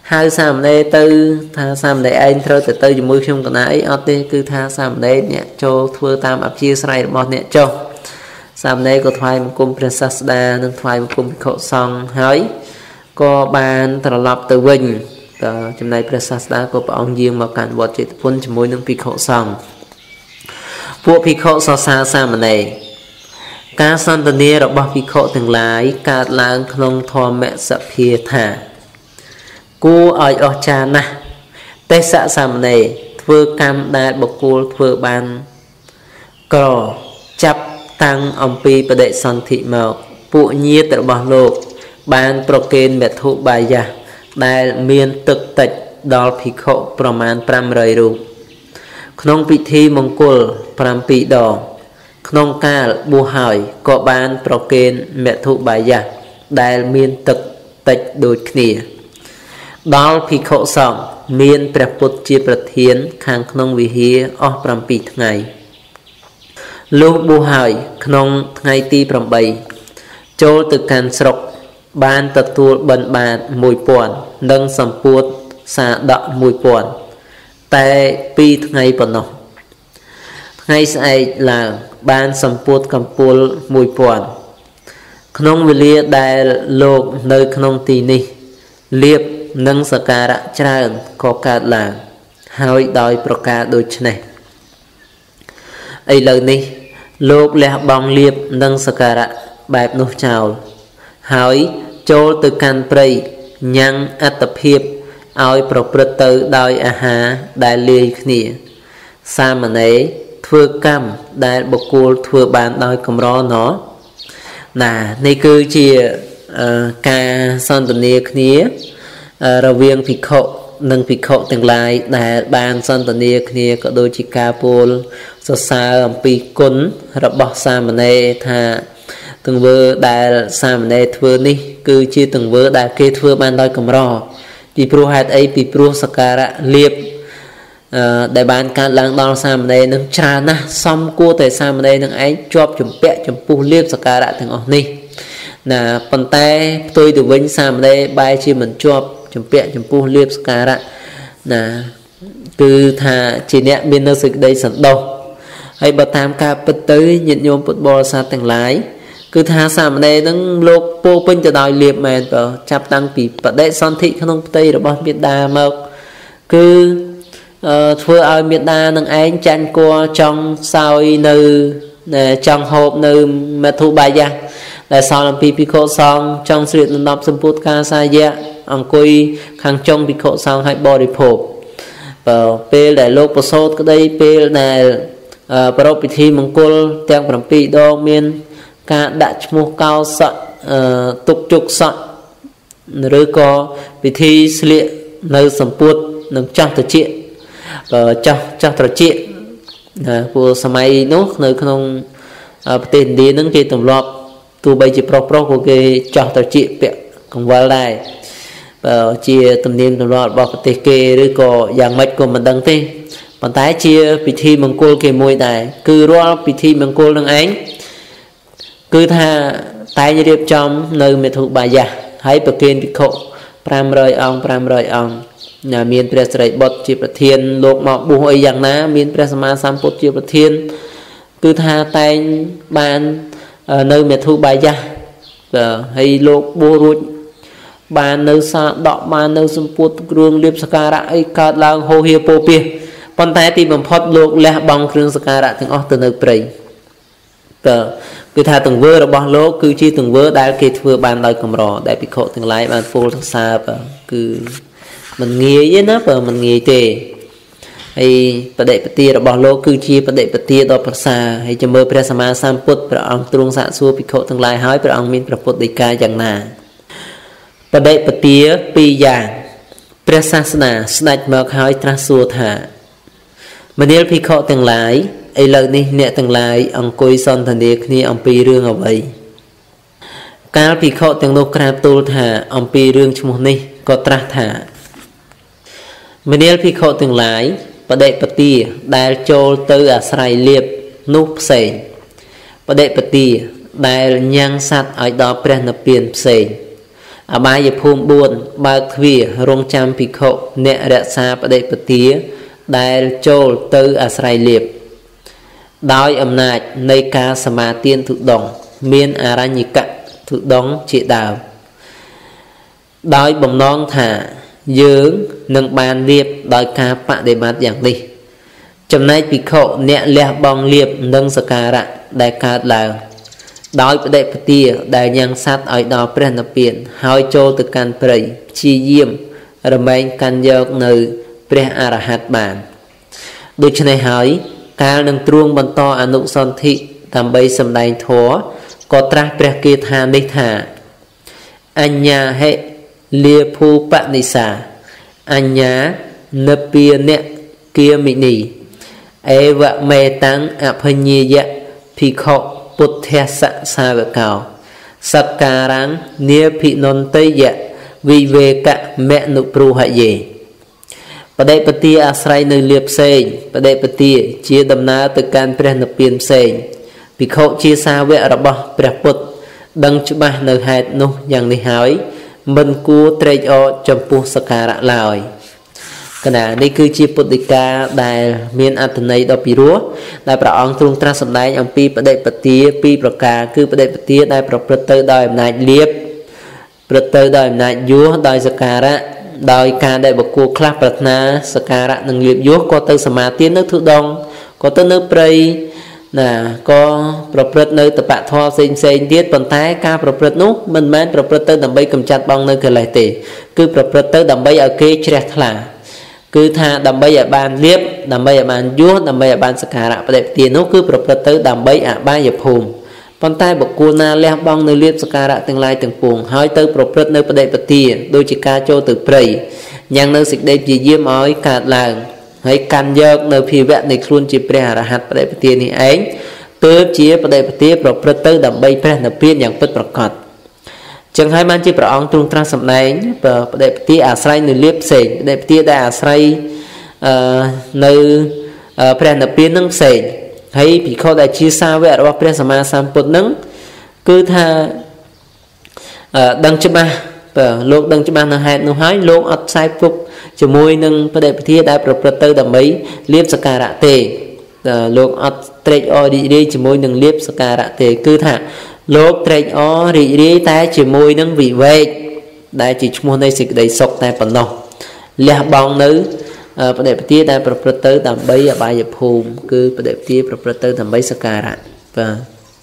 hai sam này tư tha sam này anh thôi từ từ dùng môi trong cái này ở đây cứ tha sam này nè cho thưa tam áp chia sài một nè cho sam này có thoại một cung prasada nên thoại một cung khổ song hỏi có bàn trở lập từ vinh trong này prasada có ông riêng mà cản vật chỉ phun cho môi nâng pi khổ songពួកភិក្ខុសរសើរសាមណេរការសន្ទនារបស់ភិក្ខុទាំងឡាយកើតឡើងក្នុងធម្មសភាថាគួរឲ្យអស្ចារ្យណាស់ទេសៈសាមណេរធ្វើកម្មដែលបុគ្គលធ្វើបានក្រចាប់តាំងអំពីបដិសន្ធិមកពួកញាតិរបស់លោកបានប្រគេនមធុបាយៈដែលមានទឹកតិចដល់ភិក្ខុប្រមាណfive hundredរូបក្នុងពិធីមង្គលsevenដងក្នុងកាលបួសហើយក៏បានប្រគេនមធុបាយៈដែលមានទឹកតិចដូចគ្នាដល់ភិក្ខុសង្ឃមានព្រះពុទ្ធជាប្រធានខាងក្នុងវិហារអស់sevenថ្ងៃលុះបួសហើយក្នុងថ្ងៃទីeightចូលទៅកាន់ស្រុកបានទទួលបិណ្ឌបាតone thousandនិងសម្ពួតសាដកone thousandតែtwoថ្ងៃប៉ុណ្ណោះថ្ងៃស្អែកឡើងបានសម្ពួតកំពូលone thousandក្នុងវេលាដែលលោកនៅក្នុងទីនេះលៀបនិងសក្ការៈច្រើនក៏កើតឡើងហើយដោយប្រការដូចនេះឥឡូវនេះលោកលះបង់លៀបនិងសក្ការៈបែបនោះចោលហើយចូលទៅកាន់ព្រៃញ៉ាំងអត្តភាពឲ្យប្រព្រឹត្តទៅដោយអាហារដែលលាយគ្នាសាមណេរធ្វើកម្មដែលបុគ្គលធ្វើបានដោយកម្រណោណានេះគឺជាការសន្ទនាគ្នារវាងភិក្ខុនិងភិក្ខុទាំងឡាយដែលបានសន្ទនាគ្នាក៏ដូចជាការពោលសរសើរអំពីគុណរបស់សាមណេរថាទង្វើដែលសាមណេរធ្វើនេះគឺជាទង្វើដែលគេធ្វើបានដោយកម្រពីព្រោះហេតុអីពីព្រោះសក្ការៈលៀបដែលបានកើតឡើងដល់សាមណេរនឹងច្រើនណាស់សំគួរតែសាមណេរនឹងឯងជាប់ជំពាក់ចំពោះលៀបសក្ការៈទាំងអស់នេះណាប៉ុន្តែផ្ទុយទៅវិញសាមណេរបែរជាមិនជាប់ជំពាក់ចំពោះលៀបសក្ការៈណាគឺថាជាអ្នកមាននៅសេចក្តីសន្តោសហើយបើតាមការពិតទៅញាតិញោមពុទ្ធបរិស័ទទាំងឡាយគឺថាសាមណេរនឹងលោកពោពេញទៅដោយលៀបមែនបើចាប់តាំងពីបដិសន្ធិក្នុងផ្ទៃរបស់មេដាមកគឺធ្វើឲ្យមេដានឹងឯងចាញ់គួរចង់សោយនៅចង់ហូបនៅមធុបាយៈដែលសល់អំពីភិក្ខុសង្ឃចង់ស្លៀកដណ្ដប់សម្ពុតកាសាយៈអង្គុយខាងចុងភិក្ខុសង្ឃឲ្យបរិភោគបើពេលដែលលោកប្រសូតក្តីពេលដែលប្រពៃពិធីមង្គលទាំងsevenដងមានការដាក់ឈ្មោះកោសក់ទុកជុកសក់ឬក៏ពិធីស្លៀកនៅសម្ពុតនឹងចាស់ត្រជាចាស់ចាស់ត្រជាព្រោះសម័យនោះនៅក្នុងប្រទេសឥណ្ឌានឹងគេទម្លាប់ទោះបីជាប្រុសប្រុសក៏គេចាស់ត្រជាពាក់កង្វល់ដែរបើជាទំនៀមទម្លាប់របស់ប្រទេសគេឬក៏យ៉ាងម៉េចក៏មិនដឹងទេប៉ុន្តែជាពិធីមង្គលគេមួយដែរគឺរាល់ពិធីមង្គលនឹងឯងគឺថាតែងរៀបចំនៅមធុបាយៈហើយប្រគេនភិក្ខុfive hundredអង្គfive hundredអង្គណាមានព្រះសិរីបុត្រជាប្រធានលោកមកបួសអីយ៉ាងណាមានព្រះសម្មាសម្ពុទ្ធជាប្រធានគឺថាតែងបាននៅមធុបាយៈហើយលោកបួសរួចបាននៅសាដកបាននៅសម្ពុទ្ធគ្រឿងលៀបសក្ការៈអីកើតឡើងហូរហៀពោពាសប៉ុន្តែទីបំផុតលោកលះបង់គ្រឿងសក្ការៈទាំងអស់ទៅនៅព្រៃតើគឺថាទង្វើរបស់លោកគឺជាទង្វើដែលគេធ្វើបានដោយកម្រដែលភិក្ខុទាំងឡាយបានពោលសរសើរបើគឺមិនងាយទេណាបើមិនងាយទេហើយបដិបទារបស់លោកគឺជាបដិបទាដ៏ប្រសើរហើយចាំមើលព្រះសម្មាសម្ពុទ្ធព្រះអង្គទ្រង់សាកសួរភិក្ខុទាំងឡាយហើយព្រះអង្គមានព្រះពុទ្ធដីកាយ៉ាងណាបដិបទាពីរយ៉ាងព្រះសាសនាស្ដេចមកហើយត្រាស់សួរថាមនាលភិក្ខុទាំងឡាយឥឡូវនេះអ្នកទាំងឡាយអង្គុយសន្ទនាគ្នាអំពីរឿងអ្វីកាលភិក្ខុទាំងនោះក្រាបទូលថាអំពីរឿងឈ្មោះនេះក៏ត្រាស់ថាមនាលភិក្ខុទាំងឡាយបដិបទាដែលចូលទៅអាស្រ័យលៀបនោះផ្សេងបដិបទាដែលញ៉ាំងសัตว์ឲ្យដល់ព្រះនិព្វានផ្សេង ở bài phùm buồn bạc thuyền rong trăm bị khổ nẹ rẽ xa bà đệ bà tía đại chôl tư à sài liệp đói âm nạch nơi ca sa ma tiên thực đồng miên à ra nhị cạnh thực đóng trị đào đói bồng non thả dưỡng nâng bàn liệp đói ca bạ để bát dạng đi chấm nay bị khổ nẹ lẹ bong liệp nâng sơ ca rạ đại ca là đói bà đệ bà tía đại nhang sát ở đó bè nập biển hỏi chô từ can prey chi diêm rồi mình can dọc nơi bè arahat bàn đối chân này hỏi ca nâng truông bằng to anu son thị tạm bây xâm đành thố có trác bè kia thà đi thả anh nhà hệ lia phu bạn đi xả anh nhá nập bia nẹ kia mị nì ê vợ mê tăng ạp hình nhì dạ phì khổ bút thẻ sạ xa vợ cao sắc cà ráng nia phị nôn tây dạ vì về cả mẹ nụ pru hại dề bà đệ bà tia à sài nơi liệp xên bà đệ bà tia chia đầm ná từ can bè nập biên xên vì khổ chia xa vẹ rập bò bè bút đăng chú bà nơi hạt nụ dàng đi hỏi mình cua trây o chấm pu sắc cà rạ lòi cái này đây cứ chi bút đi ca đại miền an thần này đó bị rúa đại bảo ông trung tra sầm này ông pi bát đệ bát tía pi bạc ca cứ bát đệ bát tía đại bảo bát tơ đòi này liệp bát tơ đòi này vúa đòi sắc cà rạ đòi ca đại bậc cua clap bát na sắc cà rạ nâng liệp vúa có tơ sầm tiên nước thượng đông có tơ nước prey nè có bát nơi tập bát thoa xinh xinh tiết bàn tay ca bát nút mình men bát tơ đầm bay cầm chặt bong nơi cái lại tỉ cứ bát tơ đầm bay ở kia chẹt là cứ tha đầm bay ở bàn liệp đầm bay ở bàn vúa đầm bay ở bàn sắc cà rạ bà đệ tiền nó cứ bật tới đầm bay ở ba dập hùm bàn tay bậc cua na leo bong nơi liệp sắc cà rạ từng lai từng puồng hỏi tới bật nơi bà đệ bật tiền đôi chỉ ca cho từ prey nhang nơi xịt đêm chỉ diêm ói cả làng hãy can dơ nơi phi vẹn này luôn chỉ pre là hạt bà đệ bật tiền này ấy tới chia bà đệ bật tiền bật tới đầm bay pre là pinอย่างbấtประกอบchẳng hai man chỉ bảo ông trung tra sầm này và đẹp tí à say nơi liệp sệt đẹp tí đã à say nơi pren ở bên nâng sệt hay bị khâu đại chia xa vậy là pren sama sam bột nâng cứ tha đăng cho ba và lúc đăng cho ba là hai nó hai lúc ở sai phục cho môi nâng và đẹp tí đã bật bật tới đầm mấy liệp sắc cà rạ tề lúc ở trade o đi đi cho môi nâng liệp sắc cà rạ tề cứ thả lúc trade o đi đi ta chỉ môi nâng vị về đại chỉ mua đây xịt đầy sọc tay phần nọ lẹ bong nữ và đẹp tí đã bật bật tới đầm mấy ở bài dập hùm cứ đẹp tí bật bật tới đầm mấy sắc cà rạ và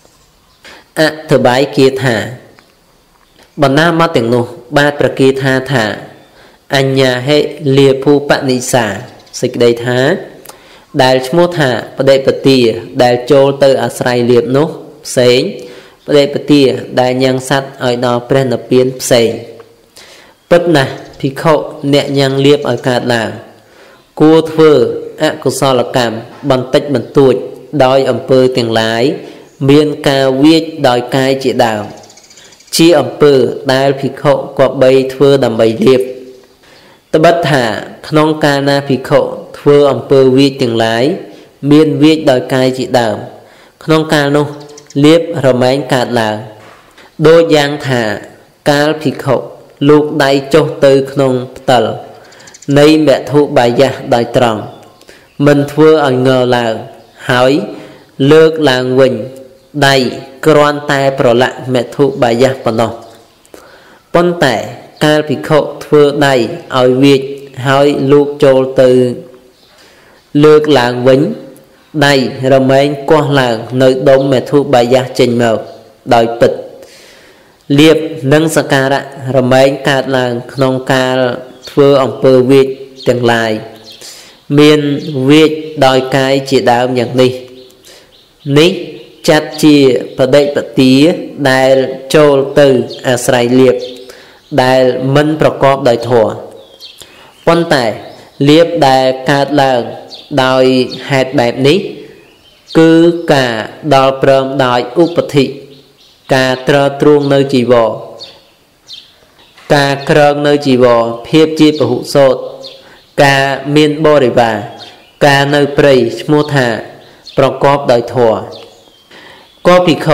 à thử bài kia thả bọn nam mất tiếng nô ba bậc kia tha thả anh nhà hệ liệp phu bạn đi xả xịt đầy thá đại mua thả và đẹp tí đại trôi từ ở sài liệp nô xén và đẹp tí đại nhang sắt ở đó bên ở bên xén bất nè thì khổ nhẹ nhàng liệp ở cả làng cua thưa ạ cô so là cảm bằng tích bằng tuổi đòi ẩm pơ tiền lái miên ca viết đòi cai chị đào chi ẩm pơ đai thì khổ có bay thưa đầm bay liệp ta bất thả non ca na thì khổ thưa ẩm pơ viết tiền lái miên viết đòi cai chị đào non ca nô liệp rồi mấy cả làng đôi giang thả ca thì khổ lúc đây cho từ non tờ nay mẹ thu bài gia đại tròn mình thưa ở ngờ là hỏi lược làng quỳnh đầy con tay pro lại mẹ thu bài gia phần đó con tẻ ca bị khổ thưa đầy ở việt hỏi lúc trôi từ lược làng quỳnh đầy rồi mấy con làng nơi đông mẹ thu bài gia trình màu đòi bịch liệp nâng sa ca ra rồi mấy cả làng non ca thưa ông pơ việt tương lai miền việt đòi cái chỉ đạo nhận đi ní chặt chia và đây bật tía đại châu từ à sài liệp đại minhประกอบ đòi thua quan tài liệp đại cả làng đòi hạt bẹp ní cứ cả đòi prom đòi upati cả trơ truông nơi chỉ vò cả krong nơi chỉ vò phiếp chi bảo hụ sốt cả miên bò đầy và cả nơi prey mua thảประกอบ đòi thua có bị khẩu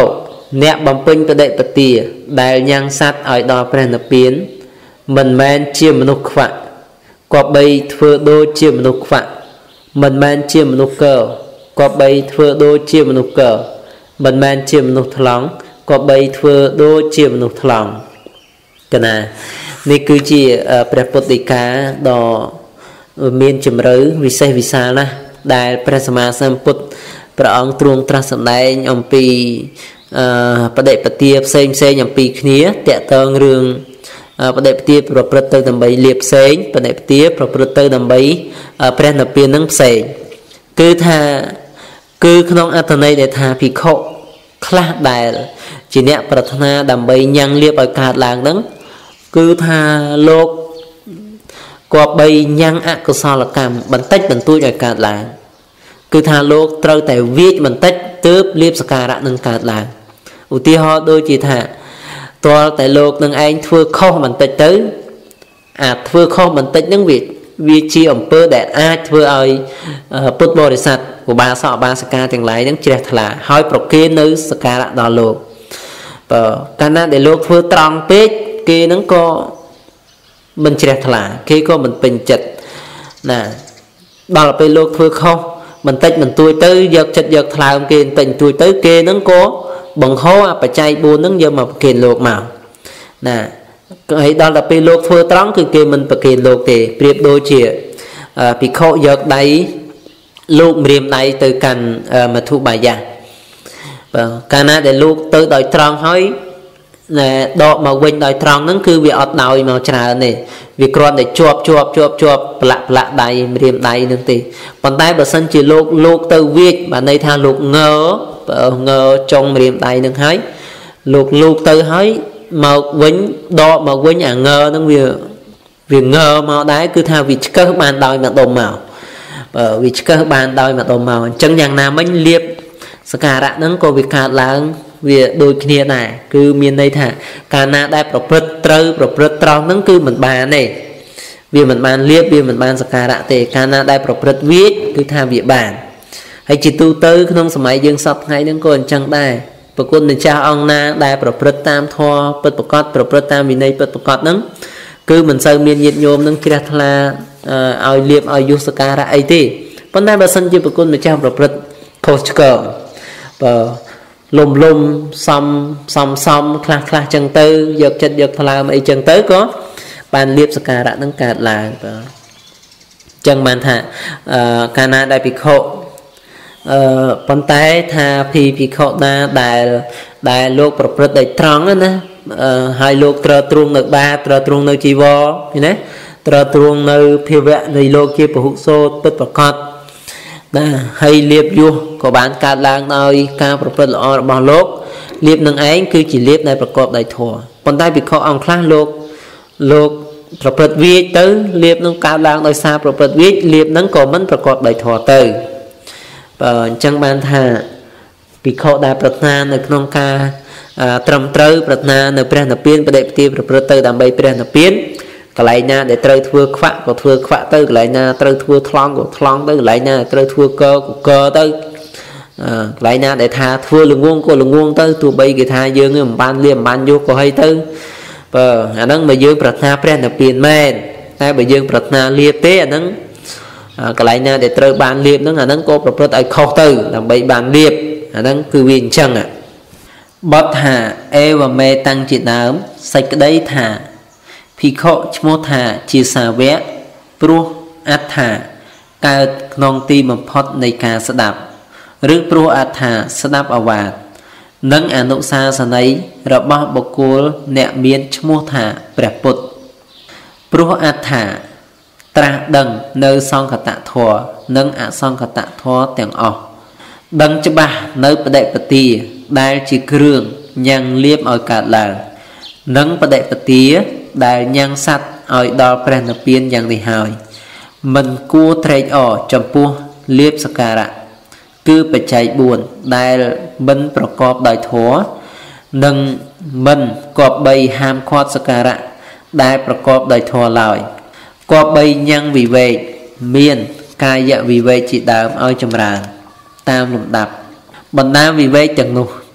nẹt bầm pin bờ đệ bờ tìa đại nhang sát ở đò pren nợ biến mình men chia mình nục phạ có bay thưa đôi chia mình nục phạ mình men chia mình nục cờ có bay thưa đôi chia mình nục cờ mình men chia mình nục thòng có bay thưa đôi chia mình nục thòng cái nàyนี่คือจีพระพุทธเจ้าดอมีนจำรู้วิเศษวิสานะได้พระสมมาสัมพุทธพระองค์ตรวงตรัสแสดงอมปีประเดชประเทียบเซงเซงอมปีขณีแตะเติงเรื่องประเดชประเทียบประพฤติดำใบเลียบเซงประเดชประเทียบประพฤติดำใบพระนเปียนนั่งเซงคือท่าคือขนมอัตนัยเดท่าพิโคคลาดได้จีเนะปรารถนาดำใบยังเลียบอากาศลางนั้นคือท่าโลกก็ใบยังอักษรกรรมบรรทัดบรรทุกอากาศลางคือท่าโลกเติร์แต่วิจบรรทัดเติบเลียบสการะนังอากาศลางอุทิศโดยจีท่าตัวแต่โลกนังเองทั่วข้อบรรทัดตื้ออาจทั่วข้อบรรทัดนังวิจวิจีอมเปอร์แดดอาจทั่วเอาพุทธบริษัทอุบาสอบาสกาทั้งหลายนังเจริญทลาห้อยปรกเกนนึกสการะดอโลกการนั้นแต่โลกทั่วตรองเป๊กเกนั้นก็มันเฉลี่ยถลาเกก็มันเป็นจัดนะบางเราไปโลกเพื่อเขามันติดมันตัวตื้อยกจัดยกถลาเกณฑ์เป็นตัวตื้อเกนั้นก็บังคับปัจจัยบุญนั้นเยอะมาเกณฑ์โลกมานะก็ให้ตอนเราไปโลกเพื่อตรังคือเกณฑ์มันเกณฑ์โลกเกเปรียบโดยเฉียปีเขายกได้ลูกเรียมได้từกันมาทุบายาการนั้นแต่ลูกตื้อโดยตรังให้ดอกมาวิ่งโดยตรองนั่นคือวิอดดาวมาชนะนี่วิกรอนได้จวบจวบจวบจวบปละปละใดเรียมใดนั่นตีปัจจัยบสันจีโลกโลกเตวิกมาในทางโลกเงอเงอจงเรียมใดนั่นให้โลกโลกเตให้มาวิ่งดอกมาวิ่งอ่างเงอนั่นวิวิเงอมาได้คือทางวิชเกอร์บานดอยมาดมมาวิชเกอร์บานดอยมาดมมาจังอย่างน้ำไม่เลียบสการะนั่นก็วิการล้างvì đôi kia này cứ miền đây thà cả naได้ประพฤติตรึประพฤติตรองนั่นคือเหมือนบานนี่vìเหมือนบานเรียบvìเหมือนบานสการะแต่การนาได้ประพฤติวิคือทางวิบานให้จิตตูตื้อขนมสมัยยังสับให้นั่นก็จังได้ปรากฏในเจ้าองนาได้ประพฤติตามทอเปิดประกอบประพฤติตามวินัยเปิดประกอบนั้นคือเหมือนเซอร์เมียนยิดโยมนั่นกิรทลาเอาเรียบเอายุสการะไอที่ปัญหาบัสันจิปรากฏในเจ้าประพฤติโคชเกอร์ลมลมซ้ำซ้ำซ้ำคลาคลาจังเตอร์ยกจัดยกพลามไอจังเตอร์ก็ปานเรียบสการะนั่งการลาจังมันท่าการนาได้พิโคปันไตท่าพีพิโคนาได้ได้โลกประพฤติได้ตรองนั่นนะให้โลกตรตรุงในบาตรตรุงในจีวรนี่นะตรตรุงในพิเวะในโลกเกี่ยวกับหุโซปิดประกอบให้เรียบอยู่ก็บานการล้างเอาการประพฤติละออบางโลกเรียบนั่งเองคือจีเรียบในประกอบได้ถั่วปันได้ปิดข้ออังคลาโลกโลกประพฤติวิจตื้อเรียบนั่งการล้างโดยซาประพฤติวิจเรียบนั่งก็มันประกอบได้ถั่วตื้อจังบานท่าปิดข้อได้ปรารถนาในขนมกาตรำเตอปรารถนาในเปลี่ยนเปลี่ยนประเดี๋ยวตีประพฤติตื้อดำใบเปลี่ยนเปลี่ยนกลายนาได้เตยทั่วขวะก็ทั่วขวะเตยกลายนาเตยทั่วทลองก็ทลองเตยกลายนาเตยทั่วเกอก็เกอเตยกลายนาได้ทาทั่วลงวงก็ลงวงเตยตัวใบกีทาเยอะเงี้ยบ้านเลี้ยมบ้านยุก็ให้เตยเอออันนั้นมาเยอะปรารถนาเปลี่ยนเปลี่ยนแม่แต่มาเยอะปรารถนาเลียเตะอันนั้นกลายนาได้เตยบ้านเลียบนั้นอันนั้นก็ประพฤติไอ้ข้อเตยทำใบบ้านเลียบอันนั้นคือวิญชังอ่ะบัดหาเอวเมตังจิตน้ำใส่กระไดถาพิโคชโมธาจีสาเวะปรุอัฏฐาการนองตีมันพอดในการสดับหรือปรุอัฏฐาสดับอวาดนังอนุสาสนัยระบบบกุลเนเมียนชโมธาแปรปุตปรุอัฏฐาตราดังเนอซองกตะทัวนังอซองกตะทัวแต่งออกดังจะบ่าเนอประเดปตีได้จีเครื่องยังเลียบเอากาดลางนังประเดปตีได้ยังสัตว์เอาดอลเปรนเปียนอย่างที่หายมันกู้เทรดออกจำปูเลียบสการะคือปัจจัยบุญได้บันประกอบโดยถั่วนังมันกอบใบหามคอดสการะได้ประกอบโดยถั่วลอยกอบใบยังวิเวกเมียนกายวิเวกจิตดามเอาจำรานตามลำดับบรรดาวิเวกจังนุเ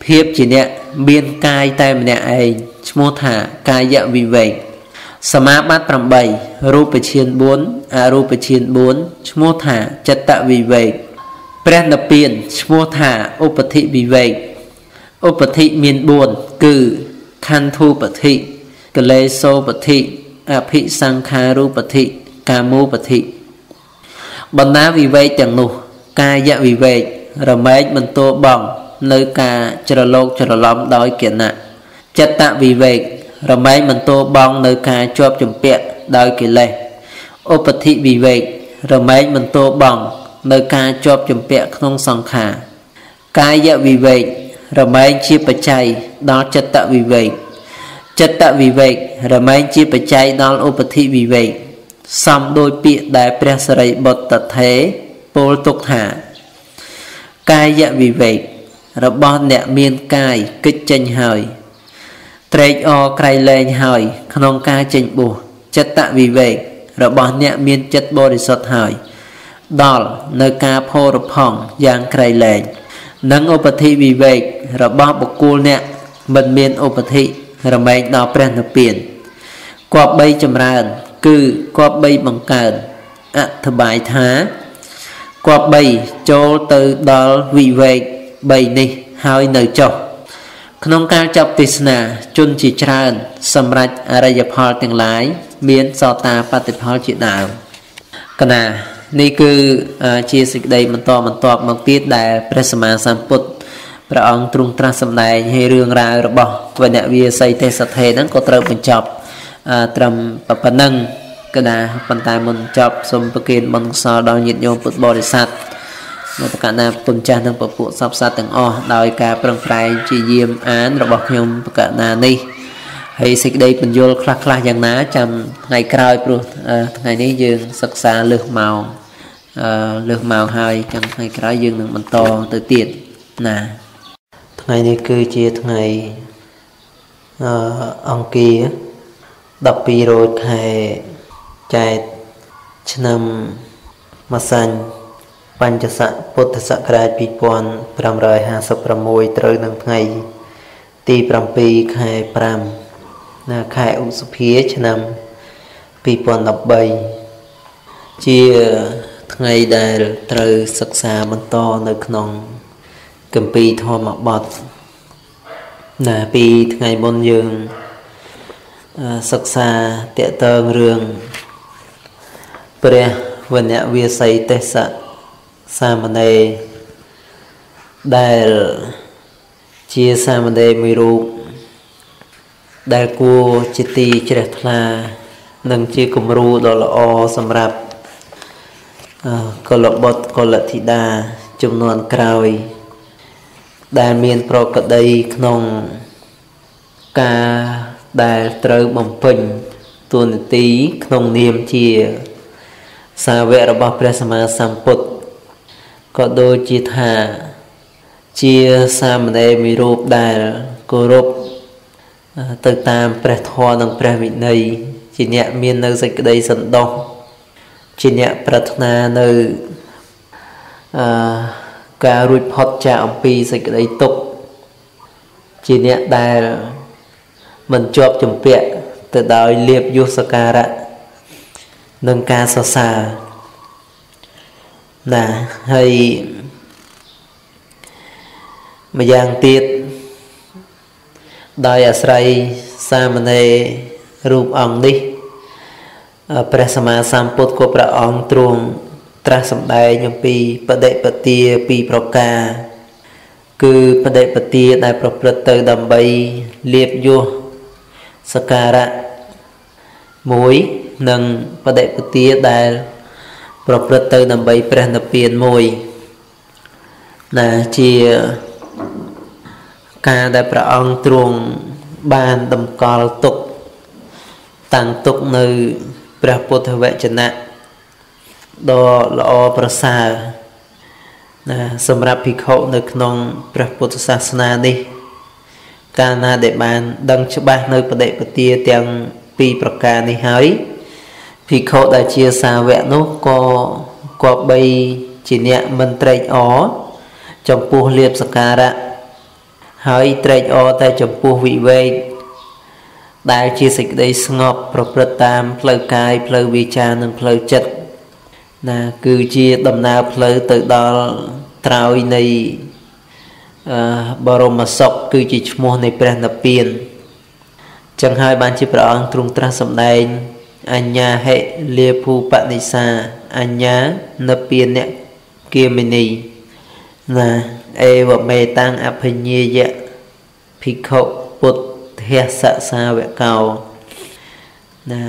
ភាពជាអ្នកមានកាយតែម្នាក់ឯងឈ្មោះថាកាយវិវេកសមាបត្តិប្រាំបីរូបឈានបួនអរូបឈានបួនឈ្មោះថាចិត្តវិវេកព្រះនិព្វានឈ្មោះថាឧបធិវិវេកឧបធិមានបួនគឺខន្ធូបធិកលេសោបធិអភិសង្ខារូបធិកាមូបធិបណ្ដាវិវេកទាំងនោះកាយវិវេករមែកមិនតួបងនៅការច្រឡោកច្រឡំដោយគណៈចិត្តវិវេករមែកមិនតួបងនៅការជាប់ជំពាក់ដោយកិលេសឧបធិវិវេករមែកមិនតួបងនៅការជាប់ជំពាក់ក្នុងសង្ខារកាយវិវេករមែងជាបច្ច័យដល់ចិត្តវិវេកចិត្តវិវេករមែងជាបច្ច័យដល់ឧបធិវិវេកសំដោយពាក្យដែលព្រះសរិបុត្រថេរពោលទុកថាកាយវិវេករបស់អ្នកមានកាយកិច្ចចេញហើយត្រេកអរក្រៃលែងហើយក្នុងការចេញបួសចិត្តវិវេករបស់អ្នកមានចិត្តបរិសុទ្ធហើយដល់នៅការផោរផង់យ៉ាងក្រៃលែងនិងឧបធិវិវេករបស់បុគ្គលអ្នកមិនមានឧបធិរមែងដល់ព្រះនិព្វានគប្បីចម្រើនគឺគប្បីបង្កើនអធិប្បាយថាគប្បីចូលទៅដល់វិវេកបីនេះហើយនៅចុះក្នុងការចប់ទេសនាជនជាច្រើនសម្រាប់អរិយផលទាំងឡាយមានសោតាបត្តិផលជាដើមកណានេះគឺជាសេចក្តីបន្តបន្តមកទៀតដែលព្រះសម្មាសម្ពុទ្ធព្រះអង្គទ្រង់ត្រាស់សម្ដែងឲ្យរឿងរ៉ាវរបស់វណ្ណវាសីទេសថេហ្នឹងក៏ត្រូវបញ្ចប់ត្រឹមប៉ុណ្ណឹងកណាប៉ុន្តែមុនចប់សូមប្រគេនបុណ្យកុសលដល់ញាតិញោមពុទ្ធបរិស័ទនៅប្រកាសណាពុនចាស់និងពពួកសពសត្វទាំងអស់ដោយការប្រឹងប្រែងជាយាមអានរបស់ខ្ញុំប្រកាសណានេះហើយសេចក្តីបញ្យល់ខ្លះខ្លះយ៉ាងណាចាំថ្ងៃក្រោយព្រោះថ្ងៃនេះយើងសិក្សាលើសម៉ោងអឺលើសម៉ោងហើយចាំថ្ងៃក្រោយយើងនឹងបន្តទៅទៀតណាថ្ងៃនេះគឺជាថ្ងៃអឺអង្គារដប់ពីររោចខែចែកឆ្នាំម្សាញ់បញ្ញស័កពុទ្ធសករាជពីរពាន់ប្រាំរយហាសិបប្រាំមួយត្រូវនឹងថ្ងៃទីប្រាំពីរខែប្រាំណាខែឧសភាឆ្នាំពីរពាន់ដប់បីជាថ្ងៃដែលត្រូវសិក្សាបន្តនៅក្នុងគម្ពីរធម្មបទណាពីថ្ងៃមុនយើងសិក្សាតេតើងរឿងព្រះវណ្ណវាសីទេសៈសាមណេរដែលជាសាមណេរមួយរូបដែលគួរជាទីជ្រះថ្លានិងជាគំរូដ៏ល្អសម្រាប់កុលបុត្រកុលធីតាចំនួនក្រោយដែលមានប្រកដីក្នុងការដែលត្រូវបំពេញតួនាទីក្នុងនាមជាសាវករបស់ព្រះសម្មាសម្ពុទ្ធក៏ដូចជាថាជាសាមណេរមួយរូបដែលគោរពទៅតាមព្រះធម៌និងព្រះវិន័យជាអ្នកមាននៅសេចក្តីសន្តោសជាអ្នកប្រាថ្នានៅអឺការរួចផុតចាកអំពីសេចក្តីទុក្ខជាអ្នកដែលមិនជាប់ជំពាក់ទៅដោយលៀបយសសការៈនិងការសរសើរណាហើយម្យ៉ាងទៀតដោយអាស្រ័យសាមណេររូបអង្គនេះព្រះសម្មាសម្ពុទ្ធក៏ព្រះអង្គទ្រង់ត្រាស់សម្ដែងអំពីបដិបទាពីរប្រការគឺបដិបទាដែលប្រព្រឹត្តទៅដើម្បីលៀបយសសការៈមួយនិងបដិបទាដែលប្រព្រឹត្តទៅដើម្បីព្រះនិព្វានមួយណាជាការដែលព្រះអង្គទ្រង់បានតម្កល់ទុកតាំងទុកនៅព្រះពុទ្ធវចនៈដ៏ល្អប្រសើរណាសម្រាប់ភិក្ខុនៅក្នុងព្រះពុទ្ធសាសនានេះកាលណាដែលបានដឹងច្បាស់នៅបដិបទាទាំងពីរប្រការនេះហើយភិក្ខុដែលជាសាវកនោះក៏គប្បីជាអ្នកមិនត្រេកអរចំពោះលៀបសការៈហើយត្រេកអរតែចំពោះវិវេកដែលជាសេចក្តីស្ងប់ប្រព្រឹត្តតាមផ្លូវកាយផ្លូវវាចានិងផ្លូវចិត្តណាគឺជាដំណើរផ្លូវទៅដល់ត្រើយនៃអឺបរមសុខគឺជាឈ្មោះនៃព្រះនិព្វានចឹងហើយបានជាព្រះអង្គទ្រង់ត្រាស់សម្ដែងអញ្ញាហិលាភូបនិសាអញ្ញានិព្វានគិមិនីណាអេវមេតាំងអភិញ្ញាយៈភិក្ខុពុទ្ធិសសាវកោណា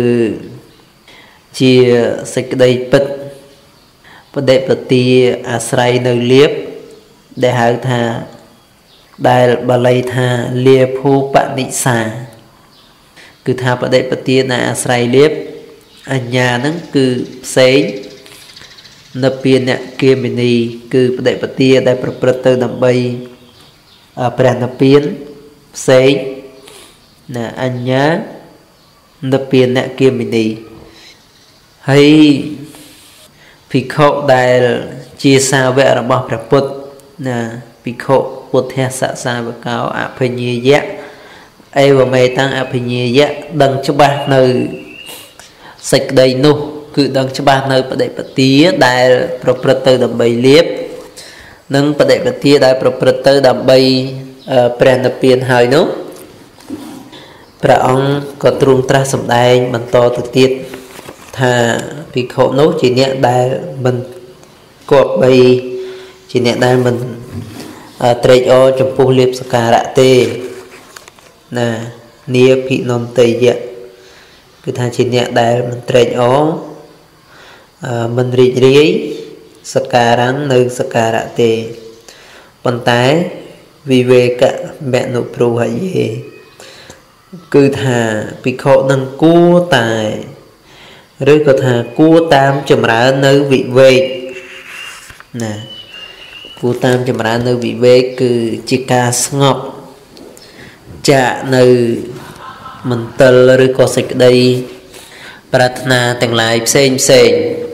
គឺជាសេចក្តីពិតបដិបទាអាស្រ័យនៅលៀបដែលហៅថាដែលបាលីថាលាភូបនិសាគឺថាបដិបទាដែលអាស្រ័យលៀបអញ្ញាហ្នឹងគឺផ្សេងនិព្វានគិមិនីគឺបដិបទាដែលប្រព្រឹត្តទៅដើម្បីព្រះនិព្វានផ្សេងណាអញ្ញានិព្វានគិមិនីហើយភិក្ខុដែលជាសាវករបស់ព្រះពុទ្ធណាភិក្ខុពុទ្ធិសសាវកោអភិញ្ញាយៈអេវមេតាំងអភិញ្ញាយៈដឹងច្បាស់នៅសេចក្តីនោះគឺដឹងច្បាស់នៅបដិបទាដែលប្រព្រឹត្តទៅដើម្បីលៀបនិងបដិបទាដែលប្រព្រឹត្តទៅដើម្បីព្រះនិព្វានហើយនោះព្រះអង្គក៏ទ្រង់ត្រាស់សម្ដែងបន្តទៅទៀតថាភិក្ខុនោះជាអ្នកដែលមិនគប្បីជាអ្នកដែលមិនត្រេកអរចំពោះលៀបសក្ការៈទេណានាភិនន្តយៈគឺថាជាអ្នកដែលមិនត្រេកអរមិនរីករាយសក្ការៈនៅសក្ការៈទេប៉ុន្តែវិវេកមនុព្រុហយេគឺថាភិក្ខុនឹងគួរតែឬក៏ថាគួរតាមចម្រើននៅវិវេកណាគួរតាមចម្រើននៅវិវេកគឺជាការស្ងប់ចាកនៅមន្ទិលឬក៏សេចក្តីប្រាថ្នាទាំងឡាយផ្សេងផ្សេង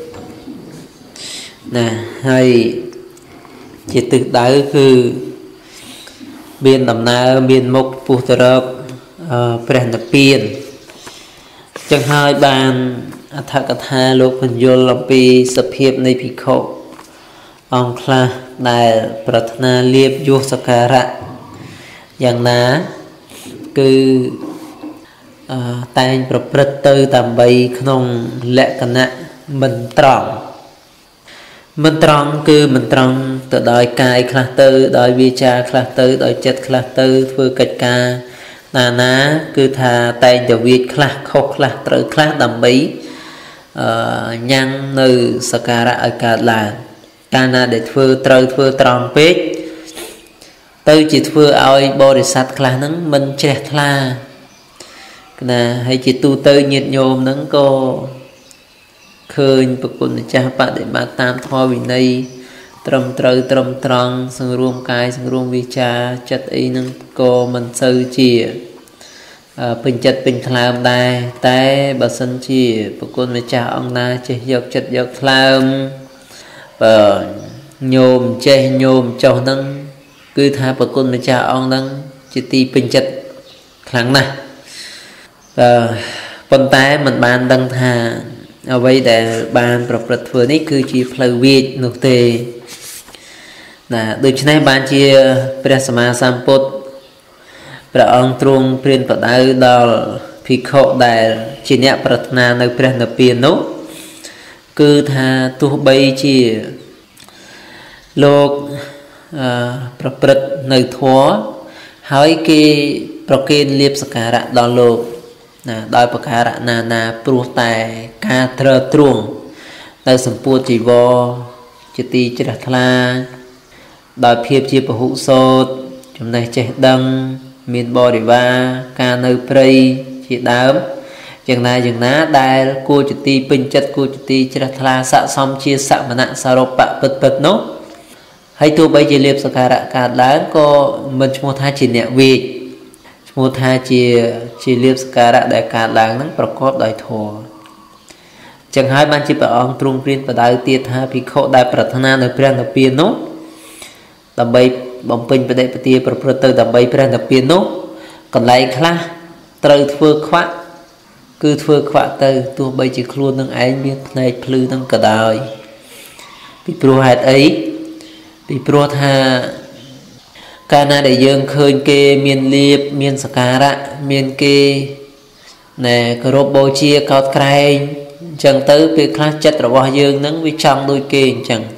ណាហើយជាទិសដៅគឺមានដំណើរមានមុខពុះទៅរកព្រះនិព្វានចឹងហើយបានអត្ថកថាលោកបញ្យល់អំពីសភាពនៃភិក្ខុអង្គខ្លះដែលប្រាថ្នាលៀបយសសក្ការៈយ៉ាងណាគឺតែងប្រព្រឹត្តទៅដើម្បីក្នុងលក្ខណៈមិនត្រង់មិនត្រង់គឺមិនត្រង់ទៅដោយកាយខ្លះទៅដោយវាចាខ្លះទៅដោយចិត្តខ្លះទៅធ្វើកិច្ចការណាណាគឺថាតែងតែវាខ្លះខុសខ្លះត្រូវខ្លះដើម្បីអឺញ៉ាំងនៅសក្ការៈឲ្យកើតឡើងកាលណាដែលធ្វើត្រូវធ្វើត្រង់ពេកទៅជាធ្វើឲ្យបរិស័ទខ្លះហ្នឹងមិនជ្រះថ្លាណាហើយជាទូទៅញាតិញោមហ្នឹងក៏ឃើញប្រគុណម្ចាស់បដិបត្តិតាមធម៌វិន័យត្រឹមត្រូវត្រឹមត្រង់សង្រួមកាយសង្រួមវាចាចិត្តអីហ្នឹងក៏មិនសូវជាពេញចិត្តពេញថ្លើមដែរតែបើសិនជាប្រគុណម្ចាស់អង្គណាចេះយកចិត្តយកថ្លើមបើញោមចេះញោមចុះហ្នឹងគឺថាប្រគុណម្ចាស់អង្គហ្នឹងជាទីពេញចិត្តខ្លាំងណាស់អឺប៉ុន្តែមិនបានដឹងថាអ្វីដែលបានប្រព្រឹត្តធ្វើនេះគឺជាផ្លូវវាចនោះទេណាដូច្នេះបានជាព្រះសម្មាសម្ពុទ្ធព្រះអង្គទ្រង់ព្រានប្រដៅដល់ភិក្ខុដែលជាអ្នកប្រាថ្នានៅព្រះនិព្វាននោះគឺថាទោះបីជាលោកអឺប្រព្រឹត្តនៅធម៌ហើយគេប្រគេនលៀបសក្ការៈដល់លោកណាដោយប្រការៈណាណាព្រោះតែការត្រើតត្រងនៅសម្ពួតជីវរជាទីជ្រះថ្លាដោយភាពជាពហុសោតចំណេះចេះដឹងមានបរិវារការនៅព្រៃជាដើមយ៉ាងណាយ៉ាងណាដែលគួរជាទីពេញចិត្តគួរជាទីជ្រះថ្លាស័ក្តិសមជាសមណៈសរុបបពិតពិតនោះហើយទោះបីជាលៀបសក្ការៈកើតឡើងក៏មិនឈ្មោះថាជាអ្នកវេកឈ្មោះថាជាជាលៀបសក្ការៈដែលកើតឡើងហ្នឹងប្រកបដោយធម៌ចឹងហើយបានជាព្រះអង្គទ្រង់ព្រានបដៅទៀតថាភិក្ខុដែលប្រាថ្នានៅព្រះនិព្វាននោះដើម្បី bóng pin bật bật tia bật bật từ tầm bay bật tập piên nốt còn lại khá từ thưa khoa cứ thưa khoa từ tua bay chỉ luôn nâng anh biết này plư nâng cả đời bị pro hạt ấy bị pro tha ca na để dương khơi kê miền liệp miền sakara miền kê nè cái robot chia cao cày chẳng tới việc khác chất rồi bao dương nắng với trong đôi kê chẳng